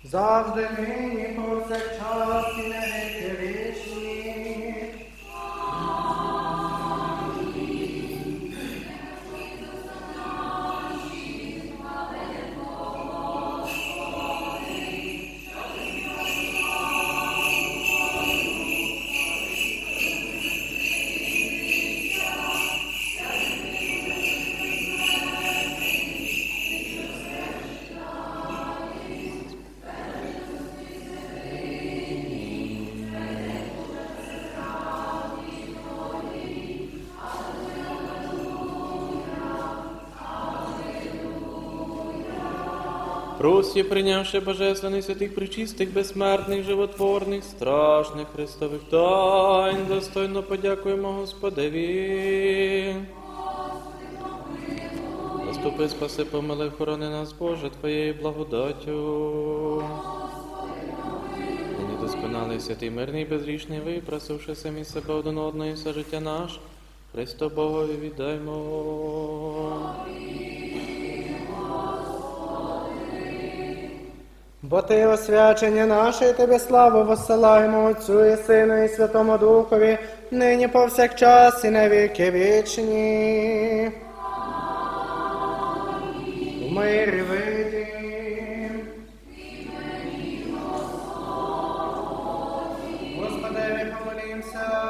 завжди нині, повсякчас і на віки вічні. Просі, прийнявши божественний святих, причистих, безсмертних, животворних, страшних Христових тайн, достойно подякуємо Господеві. Заступи, спаси, помилуй, хорони нас, Боже, Твоєю благодаттю. Нині досконалий, святий, мирний, безгрішний, випросивши самі себе один одного і все життя наш, Христо Богові віддаймо. Бо Ти освячення наше, і Тобі славу воссилаємо Отцю і Сину і Святому Духові, нині повсякчас і на віки вічні. В мирі вийдім. Господеві помолімся.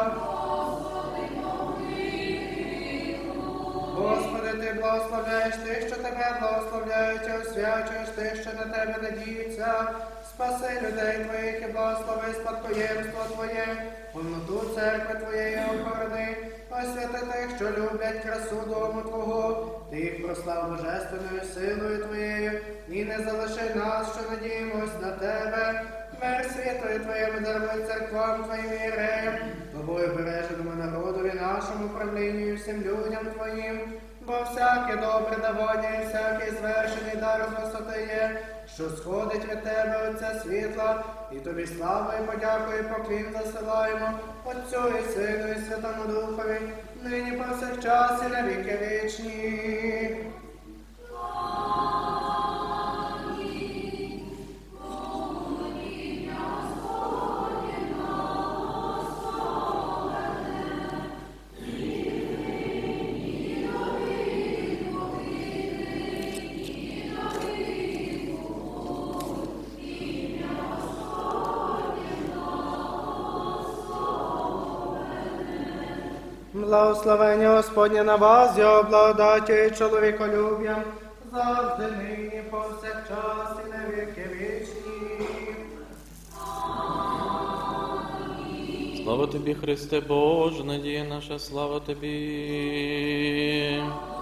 Господи, Ти благословляєш тих, що Тебе благословляють, і освячуєш тих, що на Тебе надіються. Спаси людей Твоїх і благослови спадкоємство Твоє, повноту церкви Твоєї охорони, освяти тих, що люблять красу дому Твого. Ти їх прослав божественною силою Твоєю, і не залиши нас, що надіємось на Тебе. Мир святої Твоєму даруй церквам Твоїм іреям, Тобою береженому народові нашому правлінню і всім людям Твоїм. Бо всяке добре давання і всякий звершений дар з висоти є, що сходить від Тебе, Отця світла, і Тобі славу і подяку і поклін засилаємо, Отцю і Сину і Святому Духові, нині повсякчас і на віки вічні. Благословення Господня на вас, його благодаттю і чоловіколюб'ям, завжди нині, повсякчас і на віки вічні. Слава Тобі, Христе Боже, надія наша, слава Тобі.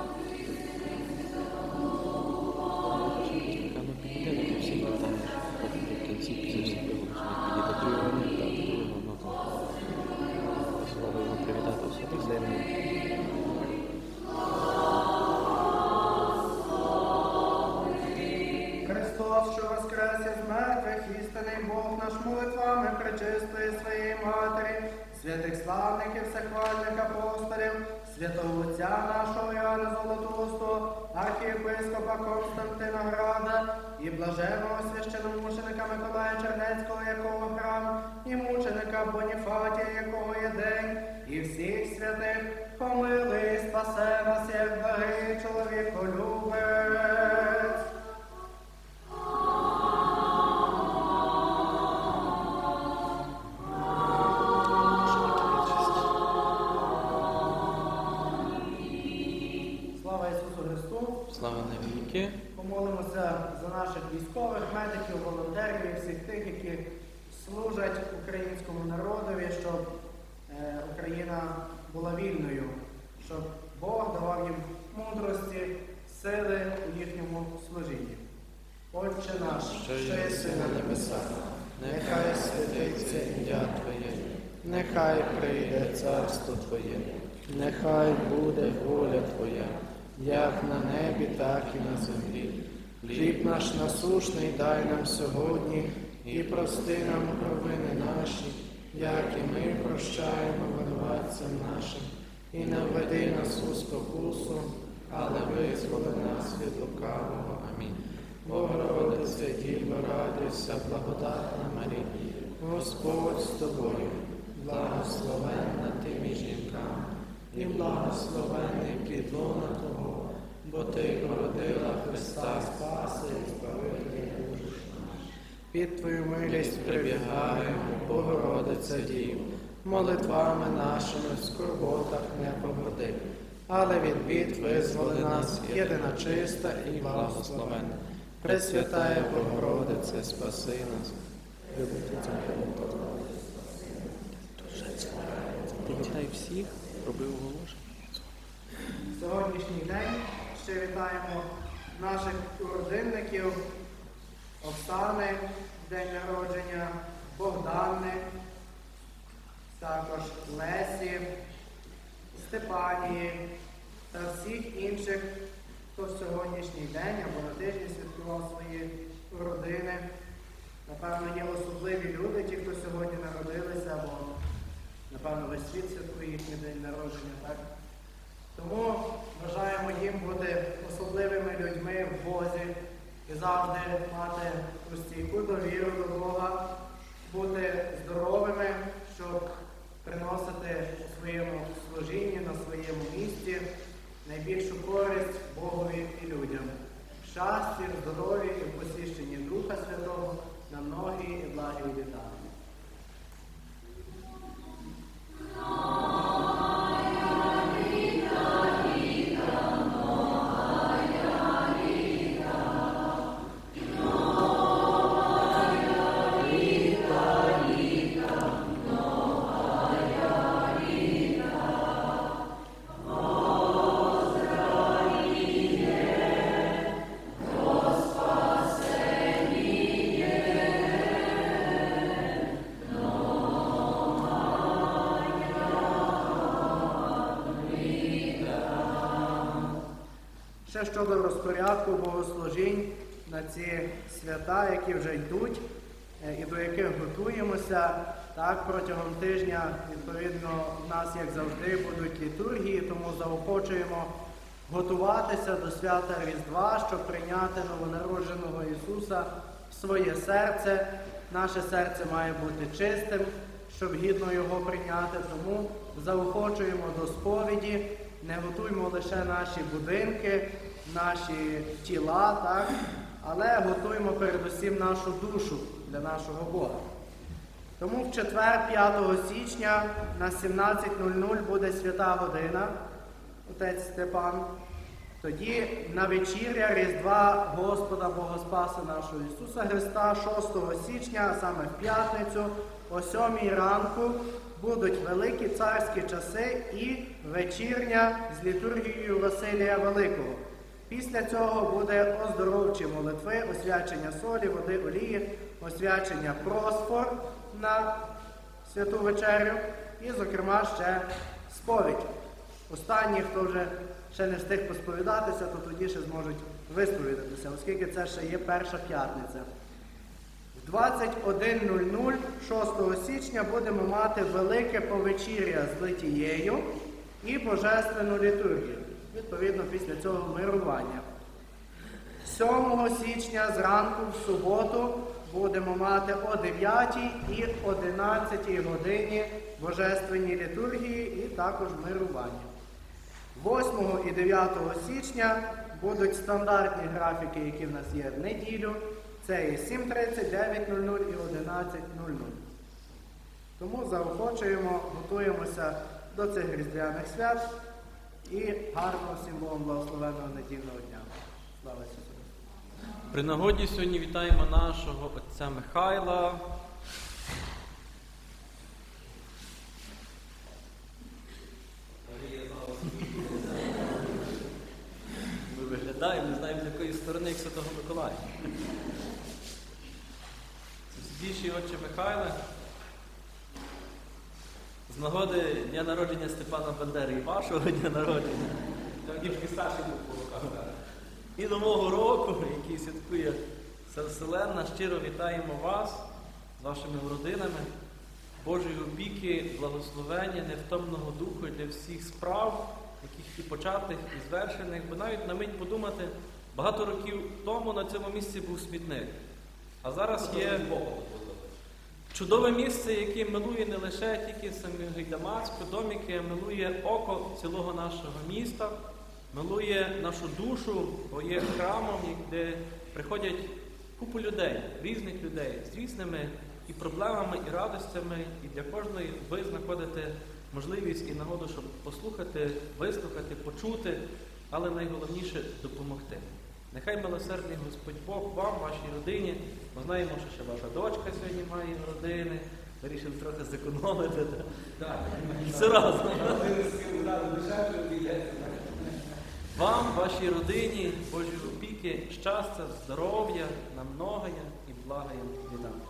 Христос, що воскрес із мертвих, істинний Бог наш, молитвами пречистої своєї Матері, святих славних і всехвальних апостолів, святого Отця нашого Іоанна Золотоустого, архієпископа Константина Града і блаженого священомученика Миколая Чернецького, якого храм, і мученика Боніфатія, якого є день, і всіх святих, помилуй, спасе нас, як благий чоловіколюбець. Слава навіки. Помолимося за наших військових, медиків, волонтерів і всіх тих, які служать українському народові, щоб е, Україна була вільною, щоб Бог давав їм мудрості, сили у їхньому служінні. Отче наш, що єси на небесах, нехай святиться ім'я Твоє, нехай прийде царство Твоє, нехай буде воля Твоя, як на небі, так і на землі. Хліб наш насушний дай нам сьогодні, і прости нам провини наші, як і ми прощаємо винуватцям нашим. І не введи нас у спокусу, але визволи нас від лукавого. Амінь. Богородице, Діво, радуйся, радуйся, благодатна Марія, Господь з тобою, благословенна ти між жінками, і благословенний плід лона Твого, бо ти породила Христа Спаси і Збавителя душ наших. під Твою милість Прибігаємо, Богородице Діво, молитвами нашими в скорботах не погоди, але від бід визволи нас, єдина чиста і благословенна. Пресвятая Богородице, спаси нас. Ти вітай всіх, роби оголошення. Сьогоднішній день ще вітаємо наших родинників Оксани, день народження, Богдани, також Лесі, Степанії та всіх інших, хто в сьогоднішній день або на тижні святкував свої родини. Напевно, є особливі люди, ті, хто сьогодні народилися, або, напевно, весь світ святкує їхній день народження, так? Тому бажаємо їм бути особливими людьми в Бозі і завжди мати стійку довіру до Бога, бути здоровими, щоб приносити у своєму служінні, на своєму місці найбільшу користь Богові і людям. Щастя, здоров'я і посвященні Духа Святого на многі і благі літа. Ще щодо розпорядку богослужінь на ці свята, які вже йдуть і до яких готуємося, так, протягом тижня, відповідно, в нас, як завжди, будуть літургії, тому заохочуємо готуватися до свята Різдва, щоб прийняти новонародженого Ісуса в своє серце. Наше серце має бути чистим, щоб гідно його прийняти, тому заохочуємо до сповіді. Не готуймо лише наші будинки, наші тіла, так? Але готуємо передусім нашу душу для нашого Бога. Тому в четвер, п'ятого січня на сімнадцять нуль нуль буде свята година, отець Степан. Тоді на вечіря Різдва Господа Богоспаса нашого Ісуса Христа, шостого січня, а саме в п'ятницю, о сьомій ранку, будуть великі царські часи і вечірня з літургією Василія Великого. Після цього буде оздоровчі молитви, освячення солі, води, олії, освячення просфор на святу вечерю і, зокрема, ще сповідь. Останні, хто вже ще не встиг посповідатися, то тоді ще зможуть висповідатися, оскільки це ще є перша п'ятниця. В двадцять один нуль нуль шостого січня будемо мати велике повечір'я з литією і божественну літургію. Відповідно, після цього мирування. сьомого січня зранку в суботу будемо мати о дев'ятій і одинадцятій годині божественні літургії і також мирування. восьмого і дев'ятого січня будуть стандартні графіки, які в нас є в неділю. Це і сім тридцять, дев'ять нуль нуль і одинадцять нуль нуль. Тому заохочуємо, готуємося до цих різдвяних свят і гарного всім Богом благословенного недільного дня. Слава Ісусу! При нагоді сьогодні вітаємо нашого отця Михайла. Ми виглядаємо, не знаємо, з якої сторони, як Святого Миколая. Святіший отче Михайле, з нагоди дня народження Степана Бандери і вашого дня народження, трішки старший був по роках, і Нового року, який святкує вся Вселенна, щиро вітаємо вас з вашими родинами, Божої опіки, благословення, невтомного духу для всіх справ, яких і початих, і звершених. Бо навіть на мить подумати, багато років тому на цьому місці був смітник. А зараз є чудове місце, яке милує не лише тільки самі Гайдамацьку, дом, яке милує око цілого нашого міста, милує нашу душу, бо є храмом, де приходять купу людей, різних людей, з різними і проблемами, і радостями, і для кожної ви знаходите можливість і нагоду, щоб послухати, вислухати, почути, але найголовніше – допомогти. Нехай милосердний Господь Бог вам, вашій родині. Ми знаємо, що ще ваша дочка сьогодні має родини. Вирішили трохи зекономити. Все разом. Вам, вашій родині, Божі опіки, щастя, здоров'я, на многоє і благоє від нам.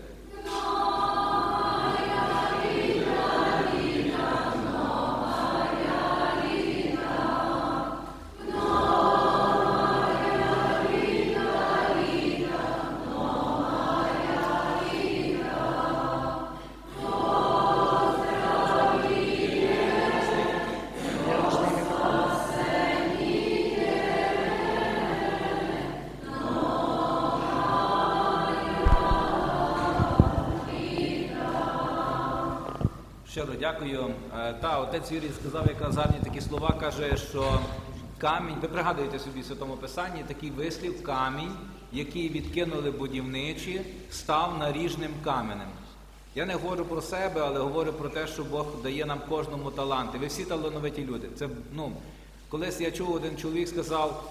Щиро дякую. Та, отець Юрій сказав якраз гарні такі слова, каже, що камінь, ви пригадуєте собі в Святому Писанні такий вислів, камінь, який відкинули будівничі, став наріжним каменем. Я не говорю про себе, але говорю про те, що Бог дає нам кожному таланти. Ви всі талановиті люди. Це, ну, колись я чув, один чоловік сказав,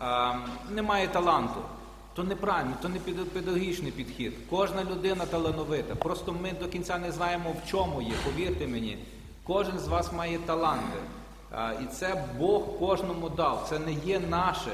немає таланту. То неправильно, то не педагогічний підхід. Кожна людина талановита. Просто ми до кінця не знаємо, в чому є. Повірте мені, кожен з вас має таланти. І це Бог кожному дав. Це не є наше.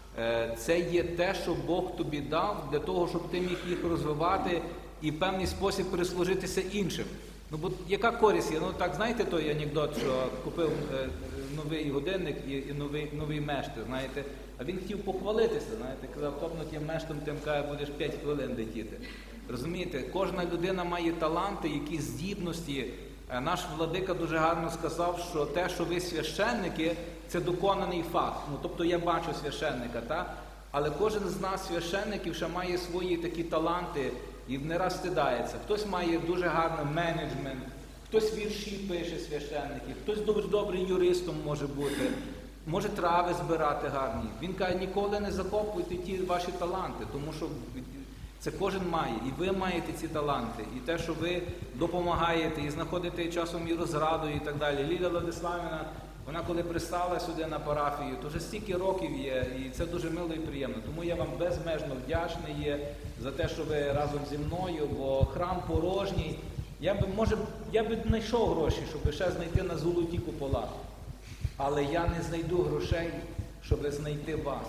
Це є те, що Бог тобі дав для того, щоб ти міг їх розвивати і в певний спосіб прислужитися іншим. Ну, бо яка користь є? Ну, так, знаєте той анекдот, що купив е, новий годинник і, і новий, новий мештер, знаєте? А він хотів похвалитися, знаєте, казав, топно тим мештом, тим каже, будеш п'ять хвилин летіти. Розумієте? Кожна людина має таланти, якісь здібності. Наш владика дуже гарно сказав, що те, що ви священники, це доконаний факт. Ну, тобто я бачу священника, так? Але кожен з нас, священників, ще має свої такі таланти і не раз стидається. Хтось має дуже гарний менеджмент, хтось вірші пише священників, хтось дуже добрий юристом може бути, може трави збирати гарні. Він каже, ніколи не закопуйте ті ваші таланти, тому що це кожен має, і ви маєте ці таланти, і те, що ви допомагаєте, і знаходите часом і розраду, і так далі. Ліля Владиславівна, вона коли пристала сюди на парафію, то вже стільки років є, і це дуже мило і приємно. Тому я вам безмежно вдячний є за те, що ви разом зі мною, бо храм порожній. Я би, може, я би знайшов гроші, щоб ще знайти на золоті купола. Але я не знайду грошей, щоб знайти вас.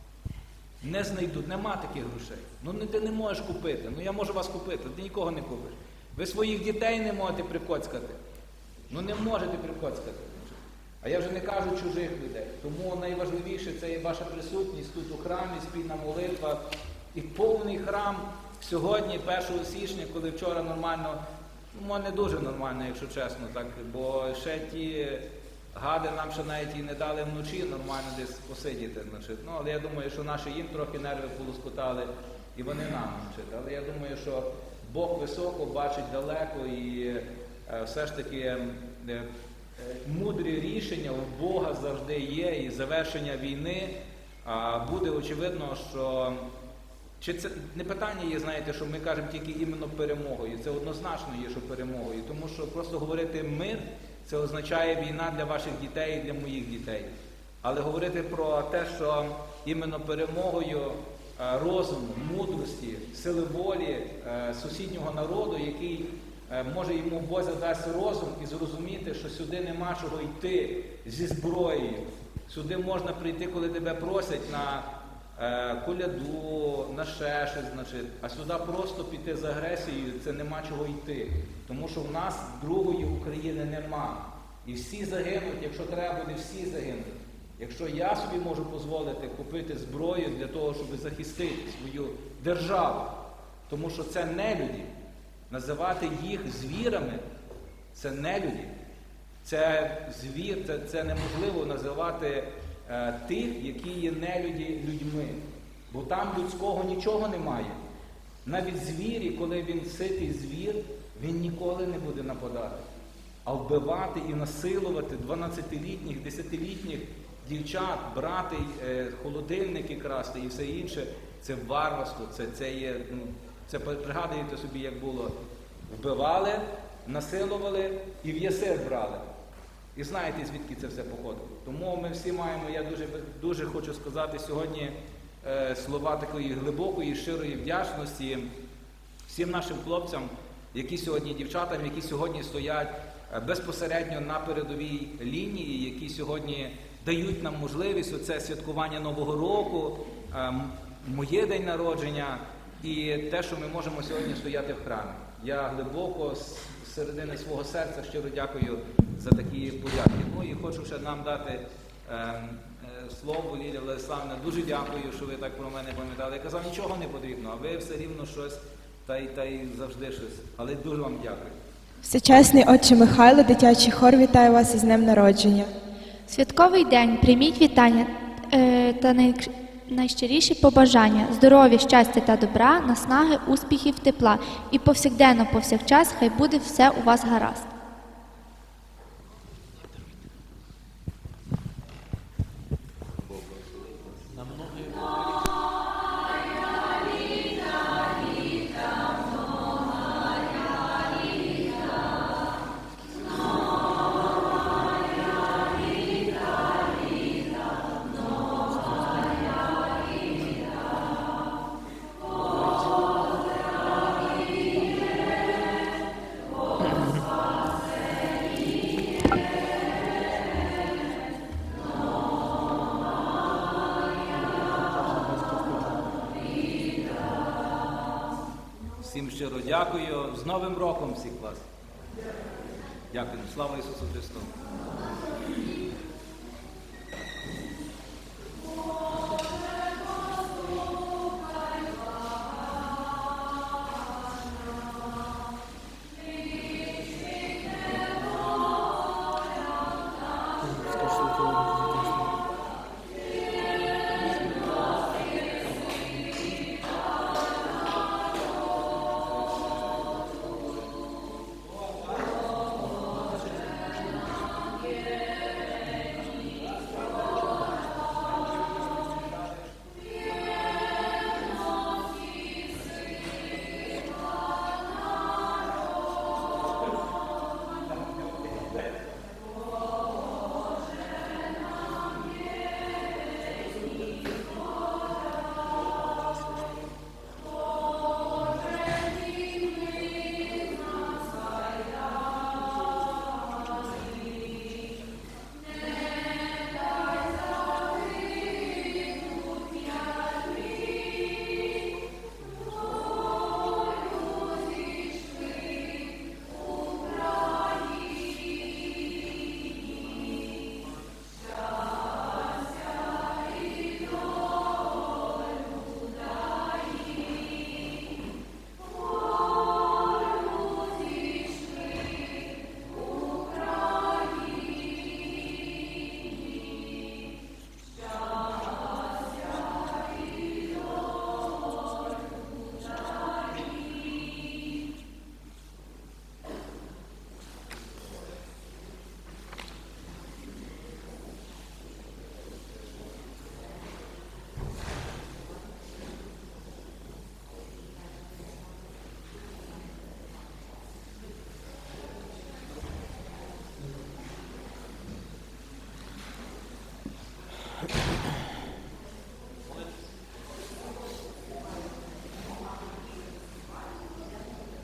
Не знайдуть, нема таких грошей. Ну ти не можеш купити, ну я можу вас купити, ти нікого не купиш. Ви своїх дітей не можете прикоцькати. Ну не можете прикоцькати. А я вже не кажу чужих людей. Тому найважливіше це є ваша присутність тут у храмі, спільна молитва. І повний храм сьогодні, першого січня, коли вчора нормально, ну не дуже нормально, якщо чесно, так, бо ще ті гади нам ще навіть і не дали вночі нормально десь посидіти. Значить. Ну, але я думаю, що наші їм трохи нерви полоскотали, і вони нам. Значить. Але я думаю, що Бог високо, бачить далеко, і е, все ж таки е, мудрі рішення у Бога завжди є, і завершення війни а, буде очевидно, що чи це не питання є, знаєте, що ми кажемо тільки іменно перемогою, це однозначно є, що перемогою, тому що просто говорити мир, це означає війна для ваших дітей і для моїх дітей. Але говорити про те, що іменно перемогою а, розуму, мудрості, сили волі а, сусіднього народу, який може йому Бог задасть розум і зрозуміти, що сюди нема чого йти зі зброєю. Сюди можна прийти, коли тебе просять на е, коляду, на ще щось, значить, а сюди просто піти з агресією, це нема чого йти. Тому що в нас другої України нема. І всі загинуть, якщо треба буде, всі загинуть. Якщо я собі можу дозволити купити зброю для того, щоб захистити свою державу, тому що це нелюді. Називати їх звірами – це нелюді. Це звір, це, це неможливо називати е, тих, які є нелюді людьми. Бо там людського нічого немає. Навіть звірі, коли він ситий звір, він ніколи не буде нападати. А вбивати і насилувати дванадцятилітніх, десятилітніх дівчат, брати е, холодильники красти і все інше, це варварство, це, це є, ну, це пригадуєте собі, як було. Вбивали, насилували і в єсир брали. І знаєте, звідки це все походило. Тому ми всі маємо, я дуже, дуже хочу сказати сьогодні е, слова такої глибокої, щирої вдячності всім нашим хлопцям, які сьогодні, дівчатам, які сьогодні стоять е, безпосередньо на передовій лінії, які сьогодні дають нам можливість оце святкування Нового року, е, моє день народження і те, що ми можемо сьогодні стояти в храмі. Я глибоко з середини свого серця щиро дякую за такі подяки. Ну і хочу ще нам дати е, е, слово, Лілія Владиславівна. Дуже дякую, що ви так про мене пам'ятали. Я казав, нічого не потрібно, а ви все рівно щось, та й, та й завжди щось. Але дуже вам дякую. Всечесний отче Михайло, дитячий хор вітає вас із днем народження. Святковий день, прийміть вітання е, та най, найщиріші побажання, здоров'я, щастя та добра, наснаги, успіхів, тепла. І повсякденно, повсякчас, хай буде все у вас гаразд. Всім щиро дякую. З Новим роком всіх вас. Дякую. Слава Ісусу Христу.